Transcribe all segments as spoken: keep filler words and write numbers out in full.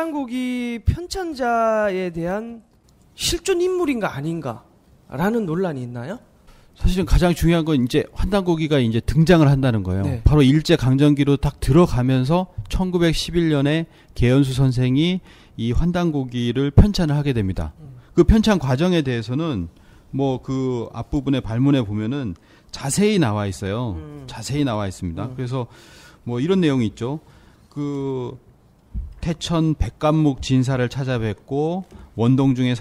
환단고기 편찬자에 대한 실존 인물인가 아닌가라는 논란이 있나요? 사실은 가장 중요한 건 이제 환단고기가 이제 등장을 한다는 거예요. 네. 바로 일제 강점기로 딱 들어가면서 천구백십일 년에 개연수 선생이 이 환단고기를 편찬을 하게 됩니다. 음. 그 편찬 과정에 대해서는 뭐 그 앞부분의 발문에 보면은 자세히 나와 있어요. 음. 자세히 나와 있습니다. 음. 그래서 뭐 이런 내용이 있죠. 그 태천 백감목 진사를 찾아뵙고 원동중의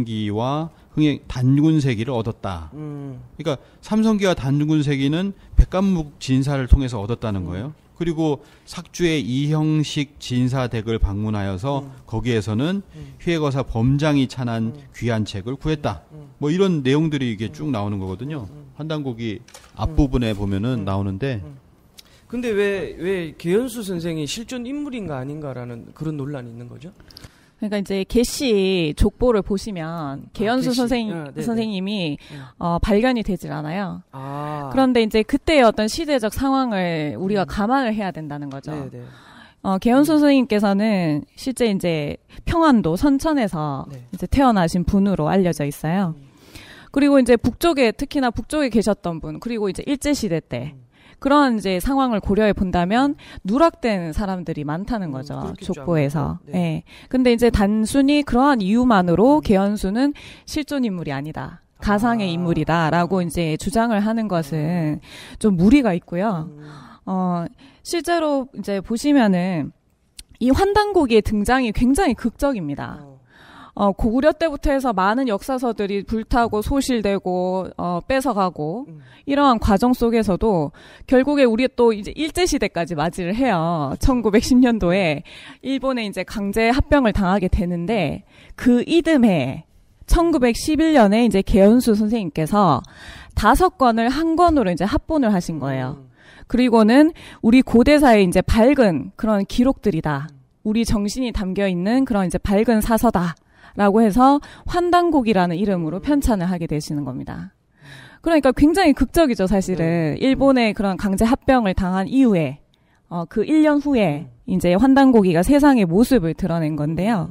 삼성기와 흥행 단군세기를 얻었다. 음. 그러니까 삼성기와 단군세기는 백감목 진사를 통해서 얻었다는 음. 거예요. 그리고 삭주의 이형식 진사댁을 방문하여서 음. 거기에서는 음. 휘해거사 범장이 찬한 음. 귀한 책을 구했다. 음. 뭐 이런 내용들이 이게 쭉 나오는 거거든요. 음. 환단고기 앞부분에 보면은 음. 나오는데. 음. 근데 왜, 왜 개연수 선생이 실존 인물인가 아닌가라는 그런 논란이 있는 거죠? 그러니까 이제 개씨 족보를 보시면 개연수 아, 선생, 아, 선생님이 네. 어, 발견이 되질 않아요. 아. 그런데 이제 그때의 어떤 시대적 상황을 우리가 음. 감안을 해야 된다는 거죠. 네네. 어, 개연수 음. 선생님께서는 실제 이제 평안도 선천에서 네. 이제 태어나신 분으로 알려져 있어요. 음. 그리고 이제 북쪽에, 특히나 북쪽에 계셨던 분, 그리고 이제 일제시대 때 음. 그런 이제 상황을 고려해 본다면 누락된 사람들이 많다는 거죠. 음, 족보에서. 네. 네. 근데 이제 단순히 그러한 이유만으로 음. 개연수는 실존 인물이 아니다. 가상의 아. 인물이다라고 이제 주장을 하는 것은 좀 무리가 있고요. 음. 어, 실제로 이제 보시면은 이 환단고기의 등장이 굉장히 극적입니다. 어. 어, 고구려 때부터 해서 많은 역사서들이 불타고 소실되고, 어, 뺏어가고, 음. 이러한 과정 속에서도 결국에 우리 또 이제 일제시대까지 맞이를 해요. 천구백십 년도에 일본에 이제 강제 합병을 당하게 되는데 그 이듬해 천구백십일 년에 이제 개연수 선생님께서 다섯 권을 한 권으로 이제 합본을 하신 거예요. 음. 그리고는 우리 고대사의 이제 밝은 그런 기록들이다. 우리 정신이 담겨 있는 그런 이제 밝은 사서다. 라고 해서 환단고기라는 이름으로 편찬을 하게 되시는 겁니다. 그러니까 굉장히 극적이죠, 사실은. 일본의 그런 강제 합병을 당한 이후에, 어, 그 일 년 후에 이제 환단고기가 세상의 모습을 드러낸 건데요.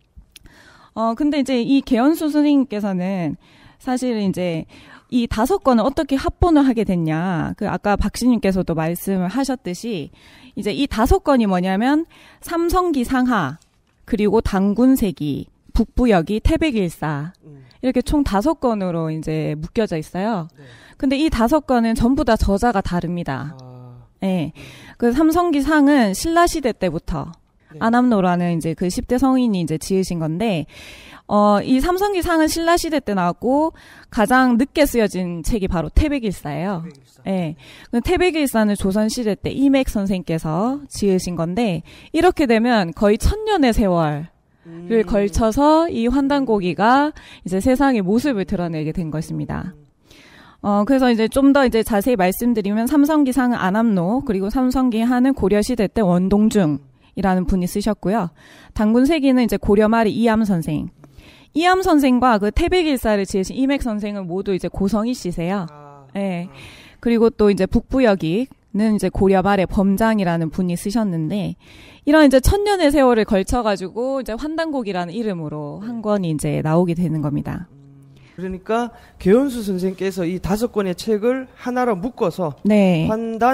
어, 근데 이제 이 개연수 선생님께서는 사실 이제 이 다섯 권을 어떻게 합본을 하게 됐냐. 그 아까 박씨님께서도 말씀을 하셨듯이 이제 이 다섯 권이 뭐냐면 삼성기 상하, 그리고 단군세기, 북부여기, 태백일사 이렇게 총 다섯 권으로 이제 묶여져 있어요. 네. 근데 이 다섯 권은 전부 다 저자가 다릅니다. 아. 네. 그 삼성기 상은 신라 시대 때부터 네. 안암노라는 이제 그 십 대 성인이 이제 지으신 건데 어, 이 삼성기 상은 신라 시대 때 나왔고 가장 늦게 쓰여진 책이 바로 태백일사예요. 태백일사. 네. 태백일사는 조선 시대 때 이맥 선생께서 지으신 건데 이렇게 되면 거의 천년의 세월 를 음. 걸쳐서 이 환단고기가 이제 세상의 모습을 드러내게 된 것입니다. 어, 그래서 이제 좀 더 이제 자세히 말씀드리면 삼성기 상은 안암노, 그리고 삼성기 하는 고려시대 때 원동중이라는 분이 쓰셨고요. 단군세기는 이제 고려 말이 이암 선생. 이암 선생과 그 태백일사를 지으신 이맥 선생은 모두 이제 고성희 씨세요. 예. 네. 그리고 또 이제 북부여기는 이제 고려 말의 범장이라는 분이 쓰셨는데, 이런 이제 천년의 세월을 걸쳐가지고 이제 환단고기라는 이름으로 한 권이 이제 나오게 되는 겁니다. 그러니까 개연수 선생께서 이 다섯 권의 책을 하나로 묶어서 네.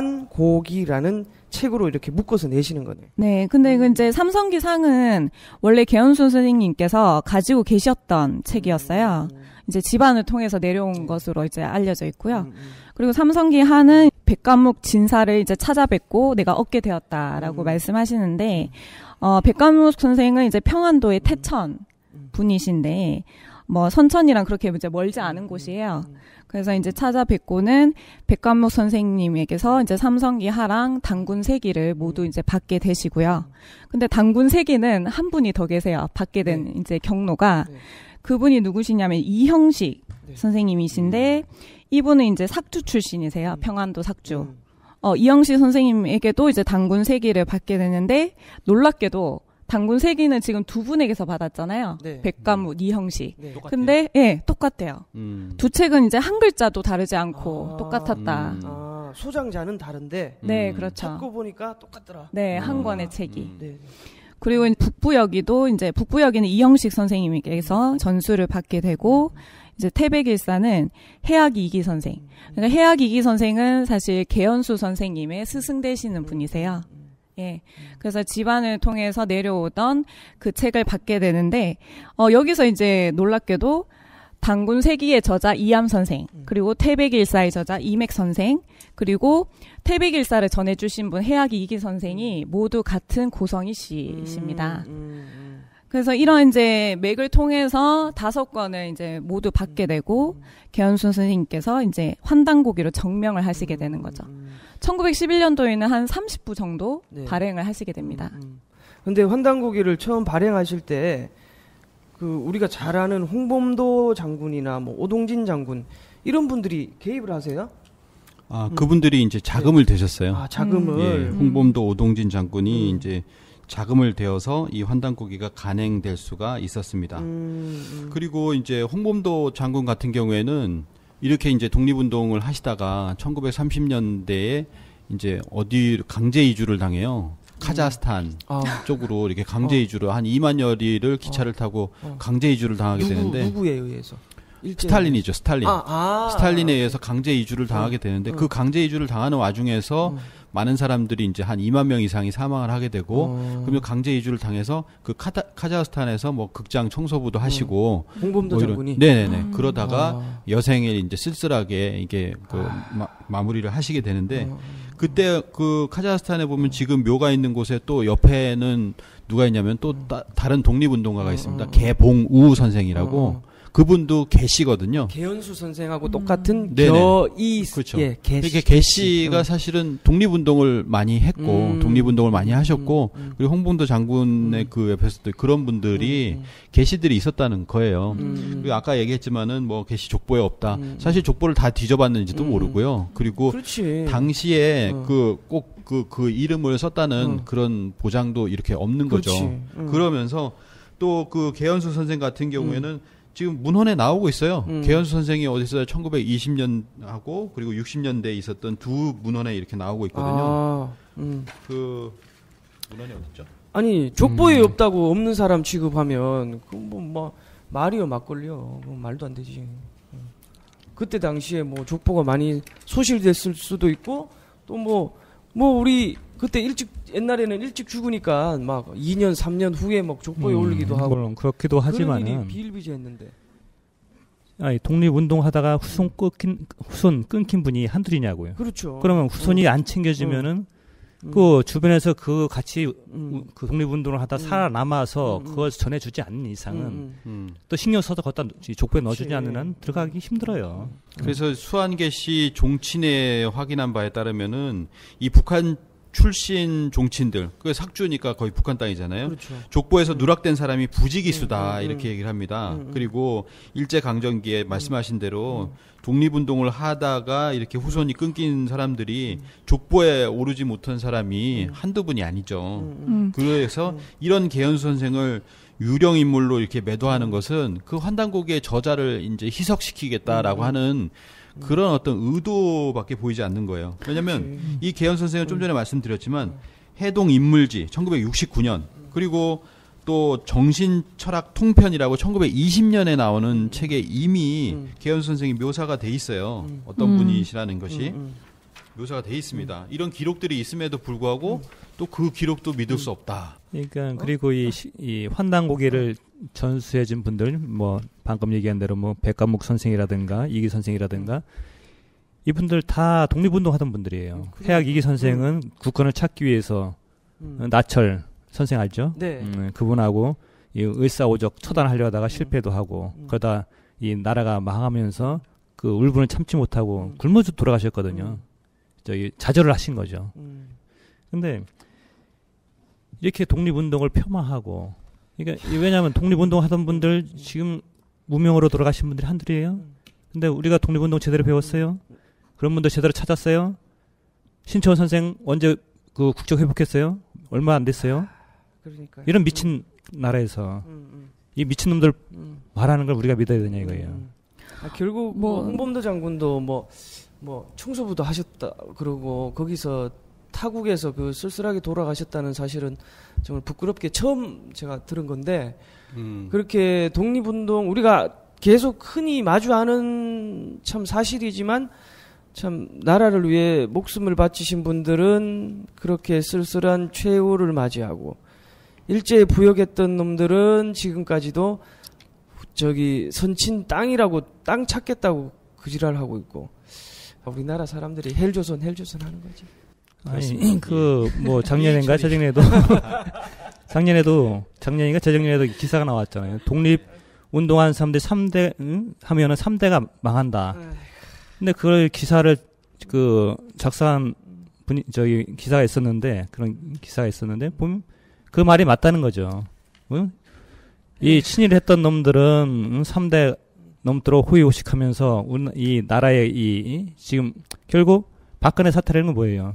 환단고기라는 책으로 이렇게 묶어서 내시는 거네요. 네, 근데 그 이제 삼성기 상은 원래 개연수 선생님께서 가지고 계셨던 책이었어요. 음. 이제 집안을 통해서 내려온 것으로 이제 알려져 있고요. 음, 음. 그리고 삼성기 하는 백감목 진사를 이제 찾아뵙고 내가 얻게 되었다라고 음. 말씀하시는데, 어, 백감목 선생은 이제 평안도의 태천 분이신데, 뭐 선천이랑 그렇게 이제 멀지 않은 곳이에요. 그래서 이제 찾아뵙고는 백감목 선생님에게서 이제 삼성기 하랑 단군세기를 모두 이제 받게 되시고요. 근데 단군세기는 한 분이 더 계세요. 받게 된 네. 이제 경로가. 네. 그분이 누구시냐면 이형식 네. 선생님이신데 이분은 이제 삭주 출신이세요. 평안도 삭주. 음. 어, 이형식 선생님에게도 이제 단군세기를 받게 되는데 놀랍게도 단군세기는 지금 두 분에게서 받았잖아요. 네. 백감무, 이형식. 네. 근데 예, 네, 똑같아요. 음. 두 책은 이제 한 글자도 다르지 않고 아. 똑같았다. 음. 아, 소장자는 다른데 네, 그렇죠. 찾고 보니까 똑같더라. 네, 아. 한 권의 책이. 음. 네. 그리고 북부여기도 이제 북부여기는 이형식 선생님께서 전수를 받게 되고 이제 태백일사는 해학 이기 선생. 그러니까 해학 이기 선생은 사실 개연수 선생님의 스승 되시는 분이세요. 예. 그래서 집안을 통해서 내려오던 그 책을 받게 되는데 어 여기서 이제 놀랍게도 당군 세기의 저자 이암 선생, 그리고 태백일사의 저자 이맥 선생, 그리고 태백일사를 전해주신 분 해학 이기 선생이 모두 같은 고성희 씨이십니다. 음, 음, 음. 그래서 이런 이제 맥을 통해서 다섯 권을 이제 모두 받게 되고 개연수 선생님께서 이제 환단고기로 정명을 하시게 되는 거죠. 천구백십일 년도에는 한 삼십 부 정도 네. 발행을 하시게 됩니다. 그런데 음, 음. 환단고기를 처음 발행하실 때 그 우리가 잘 아는 홍범도 장군이나 뭐 오동진 장군 이런 분들이 개입을 하세요? 아, 그분들이 음. 이제 자금을 네. 대셨어요. 아, 자금을. 예, 홍범도 오동진 장군이 음. 이제 자금을 대어서 이 환단고기가 간행될 수가 있었습니다. 음, 음. 그리고 이제 홍범도 장군 같은 경우에는 이렇게 이제 독립운동을 하시다가 천구백삼십 년대에 이제 어디 강제 이주를 당해요. 카자흐스탄 음. 아. 쪽으로 이렇게 강제 이주를 어. 한 이만여리를 기차를 어. 타고 어. 강제 이주를 당하게 누구, 되는데 누구에 의해서? 스탈린이죠. 스탈린. 아, 아, 스탈린에 의해서 강제 이주를 당하게 되는데 어. 그 강제 이주를 당하는 와중에서 어. 많은 사람들이 이제 한 이만 명 이상이 사망을 하게 되고 어. 그러면 강제 이주를 당해서 그 카타, 카자흐스탄에서 뭐 극장 청소부도 하시고 어. 홍범도 뭐 장군이 네네네 음. 그러다가 아. 여생을 이제 쓸쓸하게 이게 그 아. 마, 마무리를 하시게 되는데 어. 그때 그 카자흐스탄에 보면 지금 묘가 있는 곳에 또 옆에는 누가 있냐면 또 따, 다른 독립운동가가 있습니다. 어. 개봉우 선생이라고. 어. 그분도 개씨거든요. 개연수 선생하고 음. 똑같은 겨이 그렇죠. 예, 개씨. 이게 개씨가 음. 사실은 독립운동을 많이 했고 음. 독립운동을 많이 하셨고 음. 그리고 홍범도 장군의 음. 그 옆에서도 그런 분들이 음. 개씨들이 있었다는 거예요. 음. 그리고 아까 얘기했지만은 뭐 개씨 족보에 없다. 음. 사실 족보를 다 뒤져봤는지도 음. 모르고요. 그리고 그렇지. 당시에 어. 그 꼭 그 그 이름을 썼다는 어. 그런 보장도 이렇게 없는 그렇지. 거죠. 음. 그러면서 또 그 개연수 선생 같은 경우에는 음. 지금 문헌에 나오고 있어요. 음. 개연수 선생이 어디서 천구백이십 년하고 그리고 육십 년대에 있었던 두 문헌에 이렇게 나오고 있거든요. 아, 음. 그 문헌이 어딨죠? 아니 족보에 음. 없다고 없는 사람 취급하면 그 뭐 뭐 말이요 막걸리요. 뭐 말도 안 되지. 그때 당시에 뭐 족보가 많이 소실됐을 수도 있고 또 뭐 뭐 우리 그때 일찍 옛날에는 일찍 죽으니까 막 이 년 삼 년 후에 막 족보에 음, 올리기도 하고 물론 그렇기도 하지만은 그런 일이 비일비재했는데 아니 독립운동 하다가 후손 끊긴 후손 끊긴 분이 한둘이냐고요. 그렇죠. 그러면 후손이 음. 안 챙겨지면은 음. 그 주변에서 그 같이 음. 그 독립운동을 하다 음. 살아남아서 음. 그걸 전해주지 않는 이상은 음. 음. 또 신경 써서 걷다 족보에 넣어주지 않는 한 들어가기 힘들어요. 그래서 음. 수한계 씨 종친에 확인한 바에 따르면은 이 북한 출신 종친들, 그 삭주니까 거의 북한 땅이잖아요. 그렇죠. 족보에서 음. 누락된 사람이 부지기수다 음, 음, 이렇게 얘기를 합니다. 음, 음. 그리고 일제 강점기에 말씀하신 대로 음. 독립운동을 하다가 이렇게 후손이 끊긴 사람들이 음. 족보에 오르지 못한 사람이 음. 한두 분이 아니죠. 음. 그래서 이런 개연수 선생을 유령 인물로 이렇게 매도하는 것은 그 환단고기의 저자를 이제 희석시키겠다라고 하는 그런 어떤 의도밖에 보이지 않는 거예요. 왜냐하면 그치. 이 개연 선생은 좀 전에 말씀드렸지만 해동 인물지 천구백육십구 년 그리고 또 정신철학 통편이라고 천구백이십 년에 나오는 음. 책에 이미 음. 개연 선생이 묘사가 돼 있어요. 음. 어떤 분이시라는 것이 음. 묘사가 돼 있습니다. 이런 기록들이 있음에도 불구하고 음. 또 그 기록도 믿을 수 없다. 그러니까 그리고 이, 이 환단고기를 전수해준 분들, 뭐 방금 얘기한 대로 뭐 백감목 선생이라든가 이기 선생이라든가 이분들 다 독립운동하던 분들이에요. 음, 해학 이기 선생은 음. 국권을 찾기 위해서 음. 나철 선생 알죠? 네. 음, 그분하고 이 을사오적 처단하려다가 실패도 하고 음. 그러다 이 나라가 망하면서 그 울분을 참지 못하고 음. 굶어 돌아가셨거든요. 음. 저기 좌절을 하신 거죠. 음. 근데 이렇게 독립운동을 폄하하고 그러니까 왜냐하면 독립운동 하던 분들 지금 무명으로 돌아가신 분들이 한둘이에요. 근데 우리가 독립운동 제대로 배웠어요? 그런 분들 제대로 찾았어요? 신초원 선생 언제 그 국적 회복했어요? 얼마 안 됐어요? 그러니까요. 이런 미친 나라에서 음, 음. 이 미친 놈들 음. 말하는 걸 우리가 믿어야 되냐 이거예요. 음. 아, 결국 뭐 홍범도 장군도 뭐 뭐 청소부도 하셨다 그러고 거기서 타국에서 그 쓸쓸하게 돌아가셨다는 사실은 정말 부끄럽게 처음 제가 들은 건데 음. 그렇게 독립운동 우리가 계속 흔히 마주하는 참 사실이지만 참 나라를 위해 목숨을 바치신 분들은 그렇게 쓸쓸한 최후를 맞이하고 일제에 부역했던 놈들은 지금까지도 저기 선친 땅이라고 땅 찾겠다고 그지랄하고 있고 우리나라 사람들이 헬조선 헬조선 하는 거지. 아니 그 뭐 작년인가 재작년에도 작년에도 작년인가 재작년에도 기사가 나왔잖아요. 독립 운동한 사람들 삼 대 응? 하면은 삼 대가 망한다. 근데 그걸 기사를 그 작성한 분이 저기 기사가 있었는데 그런 기사가 있었는데 보면 그 말이 맞다는 거죠. 응? 이 친일했던 놈들은 응? 삼 대 넘도록 호의호식하면서 이 나라의 이 지금 결국 박근혜 사태라는 건 뭐예요?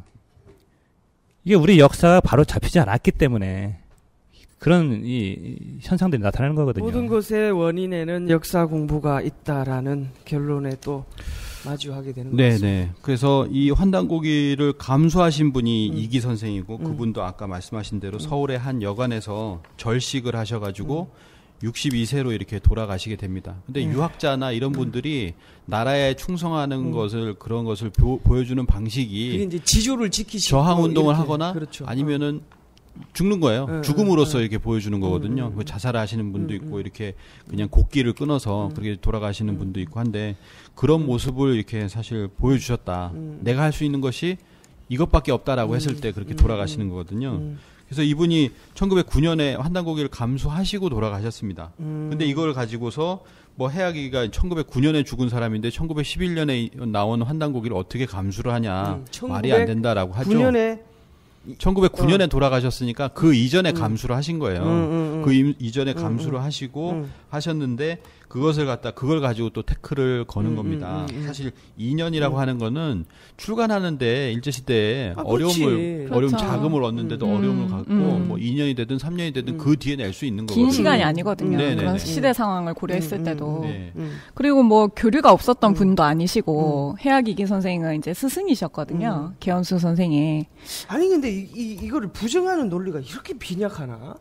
이게 우리 역사가 바로 잡히지 않았기 때문에 그런 이 현상들이 나타나는 거거든요. 모든 것의 원인에는 역사 공부가 있다라는 결론에 또 마주하게 되는 거죠. 네네. 그래서 이 환단고기를 감수하신 분이 음. 이기 선생이고 음. 그분도 아까 말씀하신 대로 음. 서울의 한 여관에서 절식을 하셔가지고 음. 육십이 세로 이렇게 돌아가시게 됩니다. 근데 음. 유학자나 이런 분들이 음. 나라에 충성하는 음. 것을 그런 것을 보, 보여주는 방식이 그게 이제 지조를 지키시고 저항 운동을 이렇게. 하거나 그렇죠. 아니면은 죽는 거예요. 네, 죽음으로써 네. 이렇게 보여주는 거거든요. 음, 음, 자살하시는 분도 음, 있고 음. 이렇게 그냥 곡기를 끊어서 음. 그렇게 돌아가시는 음. 분도 있고 한데 그런 모습을 이렇게 사실 보여주셨다. 음. 내가 할 수 있는 것이 이것밖에 없다라고 음. 했을 때 그렇게 음. 돌아가시는 거거든요. 음. 그래서 이분이 천구백구 년에 환단고기를 감수하시고 돌아가셨습니다. 음. 근데 이걸 가지고서 뭐 해학이가 천구백구 년에 죽은 사람인데 천구백십일 년에 나온 환단고기를 어떻게 감수를 하냐. 음. 말이 안 된다라고 하죠. 구 년에 천구백구 년에 어. 돌아가셨으니까 그 이전에 음. 감수를 하신 거예요. 음, 음, 음. 그 이, 이전에 음, 감수를 음. 하시고 음. 하셨는데 그것을 갖다 그걸 가지고 또 태클을 거는 음, 겁니다. 음, 음, 음. 사실 이 년이라고 음. 하는 거는 출간하는데 일제시대에 아, 어려움을 어려움 그렇죠. 자금을 얻는데도 음, 어려움을 갖고 음. 뭐 이 년이 되든 삼 년이 되든 음. 그 뒤에 낼 수 있는 긴 거거든요. 시간이 아니거든요. 음. 그런 시대 상황을 고려했을 음, 음, 때도. 네. 음. 그리고 뭐 교류가 없었던 음. 분도 아니시고 해학 이기 선생은 이제 스승이셨거든요. 음. 개연수 선생이. 아니 근데 이, 이, 이거를 부정하는 논리가 이렇게 빈약하나?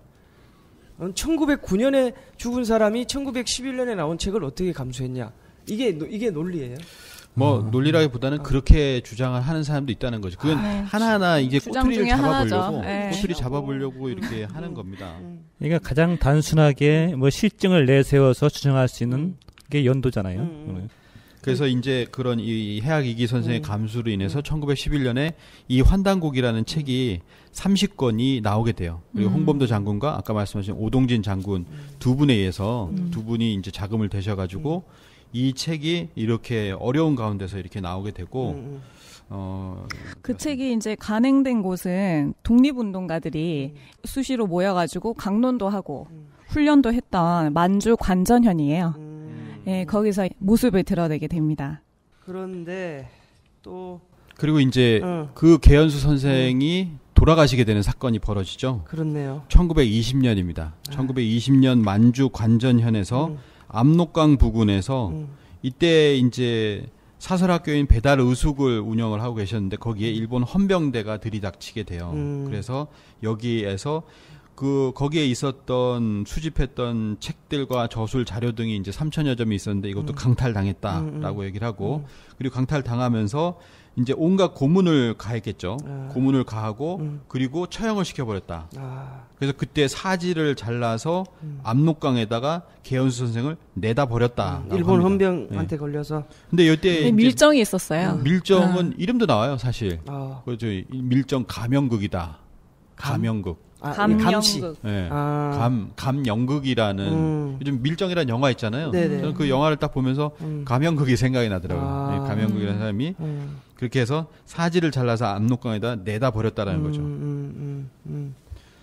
천구백구 년에 죽은 사람이 천구백십일 년에 나온 책을 어떻게 감수했냐? 이게 이게 논리예요? 뭐 아. 논리라기보다는 아. 그렇게 주장을 하는 사람도 있다는 거죠. 그건 아, 하나하나 이제 주장 꼬투리를 중에 잡아보려고 하나죠. 네. 꼬투리 잡아보려고 음. 이렇게 음. 하는 겁니다. 음. 그러니까 가장 단순하게 뭐 실증을 내세워서 주장할 수 있는 음. 게 연도잖아요. 음. 그래서 이제 그런 이 해학 이기 선생의 음. 감수로 인해서 천구백십일 년에 이 환단곡이라는 책이 삼십 권이 나오게 돼요. 그리고 음. 홍범도 장군과 아까 말씀하신 오동진 장군 두 분에 의해서 음. 두 분이 이제 자금을 대셔가지고 이 책이 이렇게 어려운 가운데서 이렇게 나오게 되고 음. 어, 그 책이 이제 간행된 곳은 독립운동가들이 음. 수시로 모여가지고 강론도 하고 음. 훈련도 했던 만주 관전현이에요. 음. 예, 거기서 모습을 드러내게 됩니다. 그런데 또 그리고 이제 어. 그 개연수 선생이 돌아가시게 되는 사건이 벌어지죠. 그렇네요. 천구백이십 년입니다. 아. 천구백이십 년 만주 관전현에서 음. 압록강 부근에서 음. 이때 이제 사설학교인 배달 의숙을 운영을 하고 계셨는데 거기에 일본 헌병대가 들이닥치게 돼요. 음. 그래서 여기에서 그 거기에 있었던 수집했던 책들과 저술 자료 등이 이제 삼천여 점이 있었는데 이것도 음. 강탈당했다라고 음, 음. 얘기를 하고 음. 그리고 강탈당하면서 이제 온갖 고문을 가했겠죠. 아. 고문을 가하고 음. 그리고 처형을 시켜버렸다. 아. 그래서 그때 사지를 잘라서 음. 압록강에다가 개연수 선생을 내다 버렸다. 음. 일본 헌병한테 걸려서. 근데 이때 네, 이제 밀정이 있었어요. 밀정은 아. 이름도 나와요, 사실. 아. 그저 밀정 가명극이다. 가명극. 아, 감명극. 네. 아. 감 감영극이라는 음. 요즘 밀정이라는 영화 있잖아요. 네네. 저는 그 영화를 딱 보면서 음. 가명극이 생각이 나더라고요. 아. 네, 가명극이라는 사람이 음. 그렇게 해서 사지를 잘라서 압록강에다 내다 버렸다라는 음, 거죠. 음, 음, 음.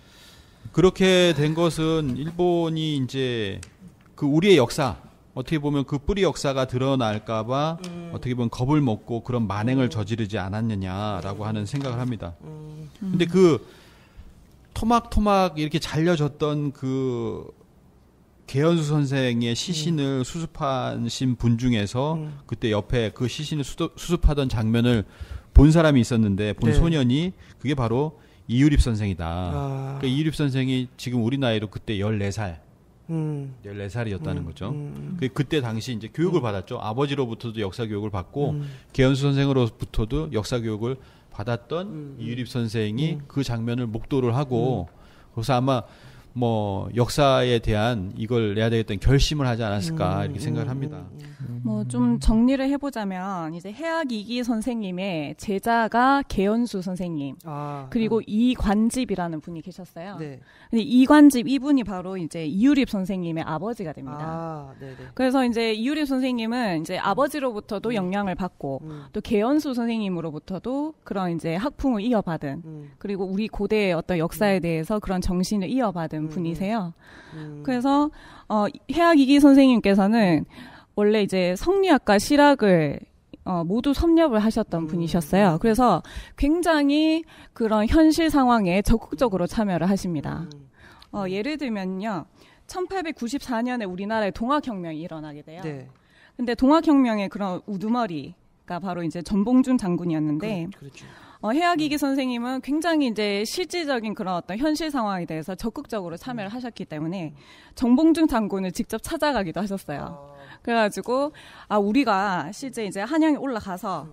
그렇게 된 것은 일본이 이제 그 우리의 역사 어떻게 보면 그 뿌리 역사가 드러날까봐 음. 어떻게 보면 겁을 먹고 그런 만행을 저지르지 않았느냐라고 하는 생각을 합니다. 음. 근데 그 토막토막 이렇게 잘려졌던 그 개연수 선생의 시신을 음. 수습하신 분 중에서 음. 그때 옆에 그 시신을 수도, 수습하던 장면을 본 사람이 있었는데 본 네. 소년이 그게 바로 이유립 선생이다. 아. 그러니까 이유립 선생이 지금 우리 나이로 그때 열네 살, 음. 열네 살이었다는 음. 거죠. 음. 그 그때 당시 이제 교육을 음. 받았죠. 아버지로부터도 역사 교육을 받고 음. 개연수 선생으로부터도 역사 교육을 받았던 음. 이유립 선생이 음. 그 장면을 목도를 하고 그래서 아마 뭐 역사에 대한 이걸 내야 되겠다는 결심을 하지 않았을까 음. 이렇게 생각을 합니다. 뭐 좀 정리를 해보자면 이제 해학이기 선생님의 제자가 개연수 선생님 아, 그리고 아. 이관집이라는 분이 계셨어요. 네. 근데 이관집 이분이 바로 이제 이유립 선생님의 아버지가 됩니다. 아, 네네. 그래서 이제 이유립 선생님은 이제 아버지로부터도 음. 영향을 받고 음. 또 개연수 선생님으로부터도 그런 이제 학풍을 이어받은 음. 그리고 우리 고대의 어떤 역사에 대해서 그런 정신을 이어받은 음. 분이세요. 음. 그래서 어, 해학이기 선생님께서는 원래 이제 성리학과 실학을 어, 모두 섭렵을 하셨던 음. 분이셨어요. 그래서 굉장히 그런 현실 상황에 적극적으로 참여를 하십니다. 음. 어, 예를 들면요. 천팔백구십사 년에 우리나라에 동학혁명이 일어나게 돼요. 네. 근데 동학혁명의 그런 우두머리가 바로 이제 전봉준 장군이었는데 그, 그렇죠. 어, 해학이기 선생님은 굉장히 이제 실질적인 그런 어떤 현실 상황에 대해서 적극적으로 참여를 하셨기 때문에 정봉준 장군을 직접 찾아가기도 하셨어요. 아. 그래가지고 아 우리가 실제 이제 한양에 올라가서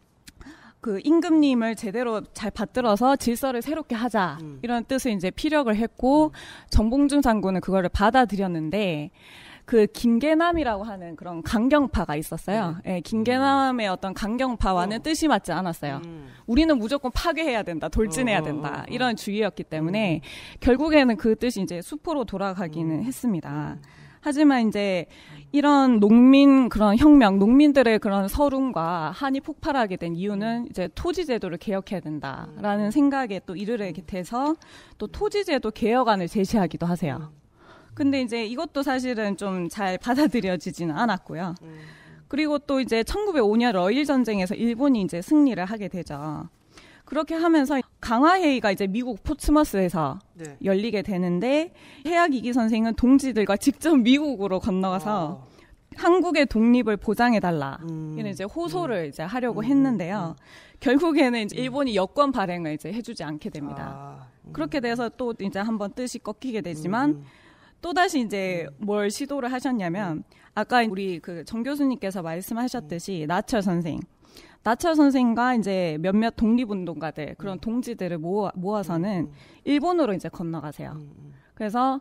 그 임금님을 제대로 잘 받들어서 질서를 새롭게 하자 음. 이런 뜻을 이제 피력을 했고 정봉준 장군은 그거를 받아들였는데 그 김계남이라고 하는 그런 강경파가 있었어요. 네. 예, 김계남의 어떤 강경파와는 어. 뜻이 맞지 않았어요. 음. 우리는 무조건 파괴해야 된다, 돌진해야 어, 된다 어, 어. 이런 주의였기 때문에 결국에는 그 뜻이 이제 수포로 돌아가기는 음. 했습니다. 하지만 이제 이런 농민 그런 혁명, 농민들의 그런 서름과 한이 폭발하게 된 이유는 이제 토지제도를 개혁해야 된다라는 생각에 또 이르게 돼서 또 토지제도 개혁안을 제시하기도 하세요. 근데 이제 이것도 사실은 좀 잘 받아들여지지는 않았고요. 그리고 또 이제 천구백오 년 러일 전쟁에서 일본이 이제 승리를 하게 되죠. 그렇게 하면서 강화회의가 이제 미국 포츠머스에서 네. 열리게 되는데 해학이기 선생은 동지들과 직접 미국으로 건너가서 아. 한국의 독립을 보장해달라. 음. 이런 이제 호소를 음. 이제 하려고 음. 했는데요. 음. 결국에는 이제 일본이 여권 발행을 이제 해주지 않게 됩니다. 아. 음. 그렇게 돼서 또 이제 한번 뜻이 꺾이게 되지만 음. 또다시 이제 뭘 시도를 하셨냐면 아까 우리 그 정 교수님께서 말씀하셨듯이 나철 선생 나철 선생과 이제 몇몇 독립운동가들 그런 동지들을 모아, 모아서는 일본으로 이제 건너가세요. 그래서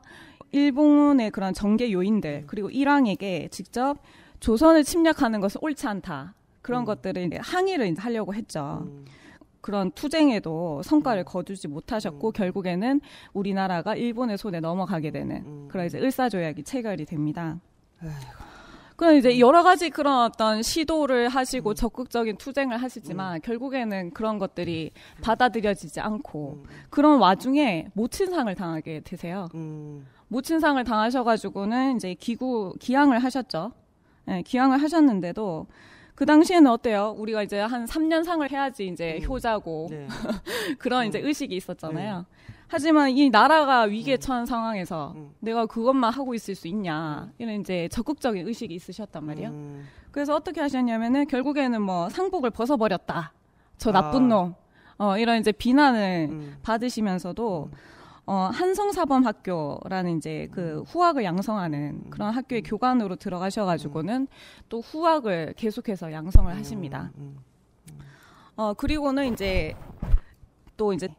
일본의 그런 정계 요인들 그리고 일왕에게 직접 조선을 침략하는 것은 옳지 않다. 그런 음. 것들을 이제 항의를 이제 하려고 했죠. 음. 그런 투쟁에도 성과를 거두지 못하셨고 음. 결국에는 우리나라가 일본의 손에 넘어가게 되는 음. 그런 이제 을사조약이 체결이 됩니다. 에휴. 그럼 이제 여러 가지 그런 어떤 시도를 하시고 음. 적극적인 투쟁을 하시지만 음. 결국에는 그런 것들이 받아들여지지 않고 음. 그런 와중에 모친상을 당하게 되세요. 음. 모친상을 당하셔가지고는 이제 기구 기항을 하셨죠. 네, 기항을 하셨는데도 그 당시에는 어때요? 우리가 이제 한 삼 년 상을 해야지 이제 음. 효자고 네. 그런 음. 이제 의식이 있었잖아요. 하지만 이 나라가 위기에 음. 처한 상황에서 음. 내가 그것만 하고 있을 수 있냐 음. 이런 이제 적극적인 의식이 있으셨단 말이에요. 음. 그래서 어떻게 하셨냐면은 결국에는 뭐 상복을 벗어버렸다. 저 아. 나쁜 놈. 어, 이런 이제 비난을 음. 받으시면서도 어, 한성사범학교라는 이제 그 후학을 양성하는 그런 학교의 교관으로 들어가셔가지고는 또 후학을 계속해서 양성을 하십니다. 음. 어, 그리고는 이제 또 이제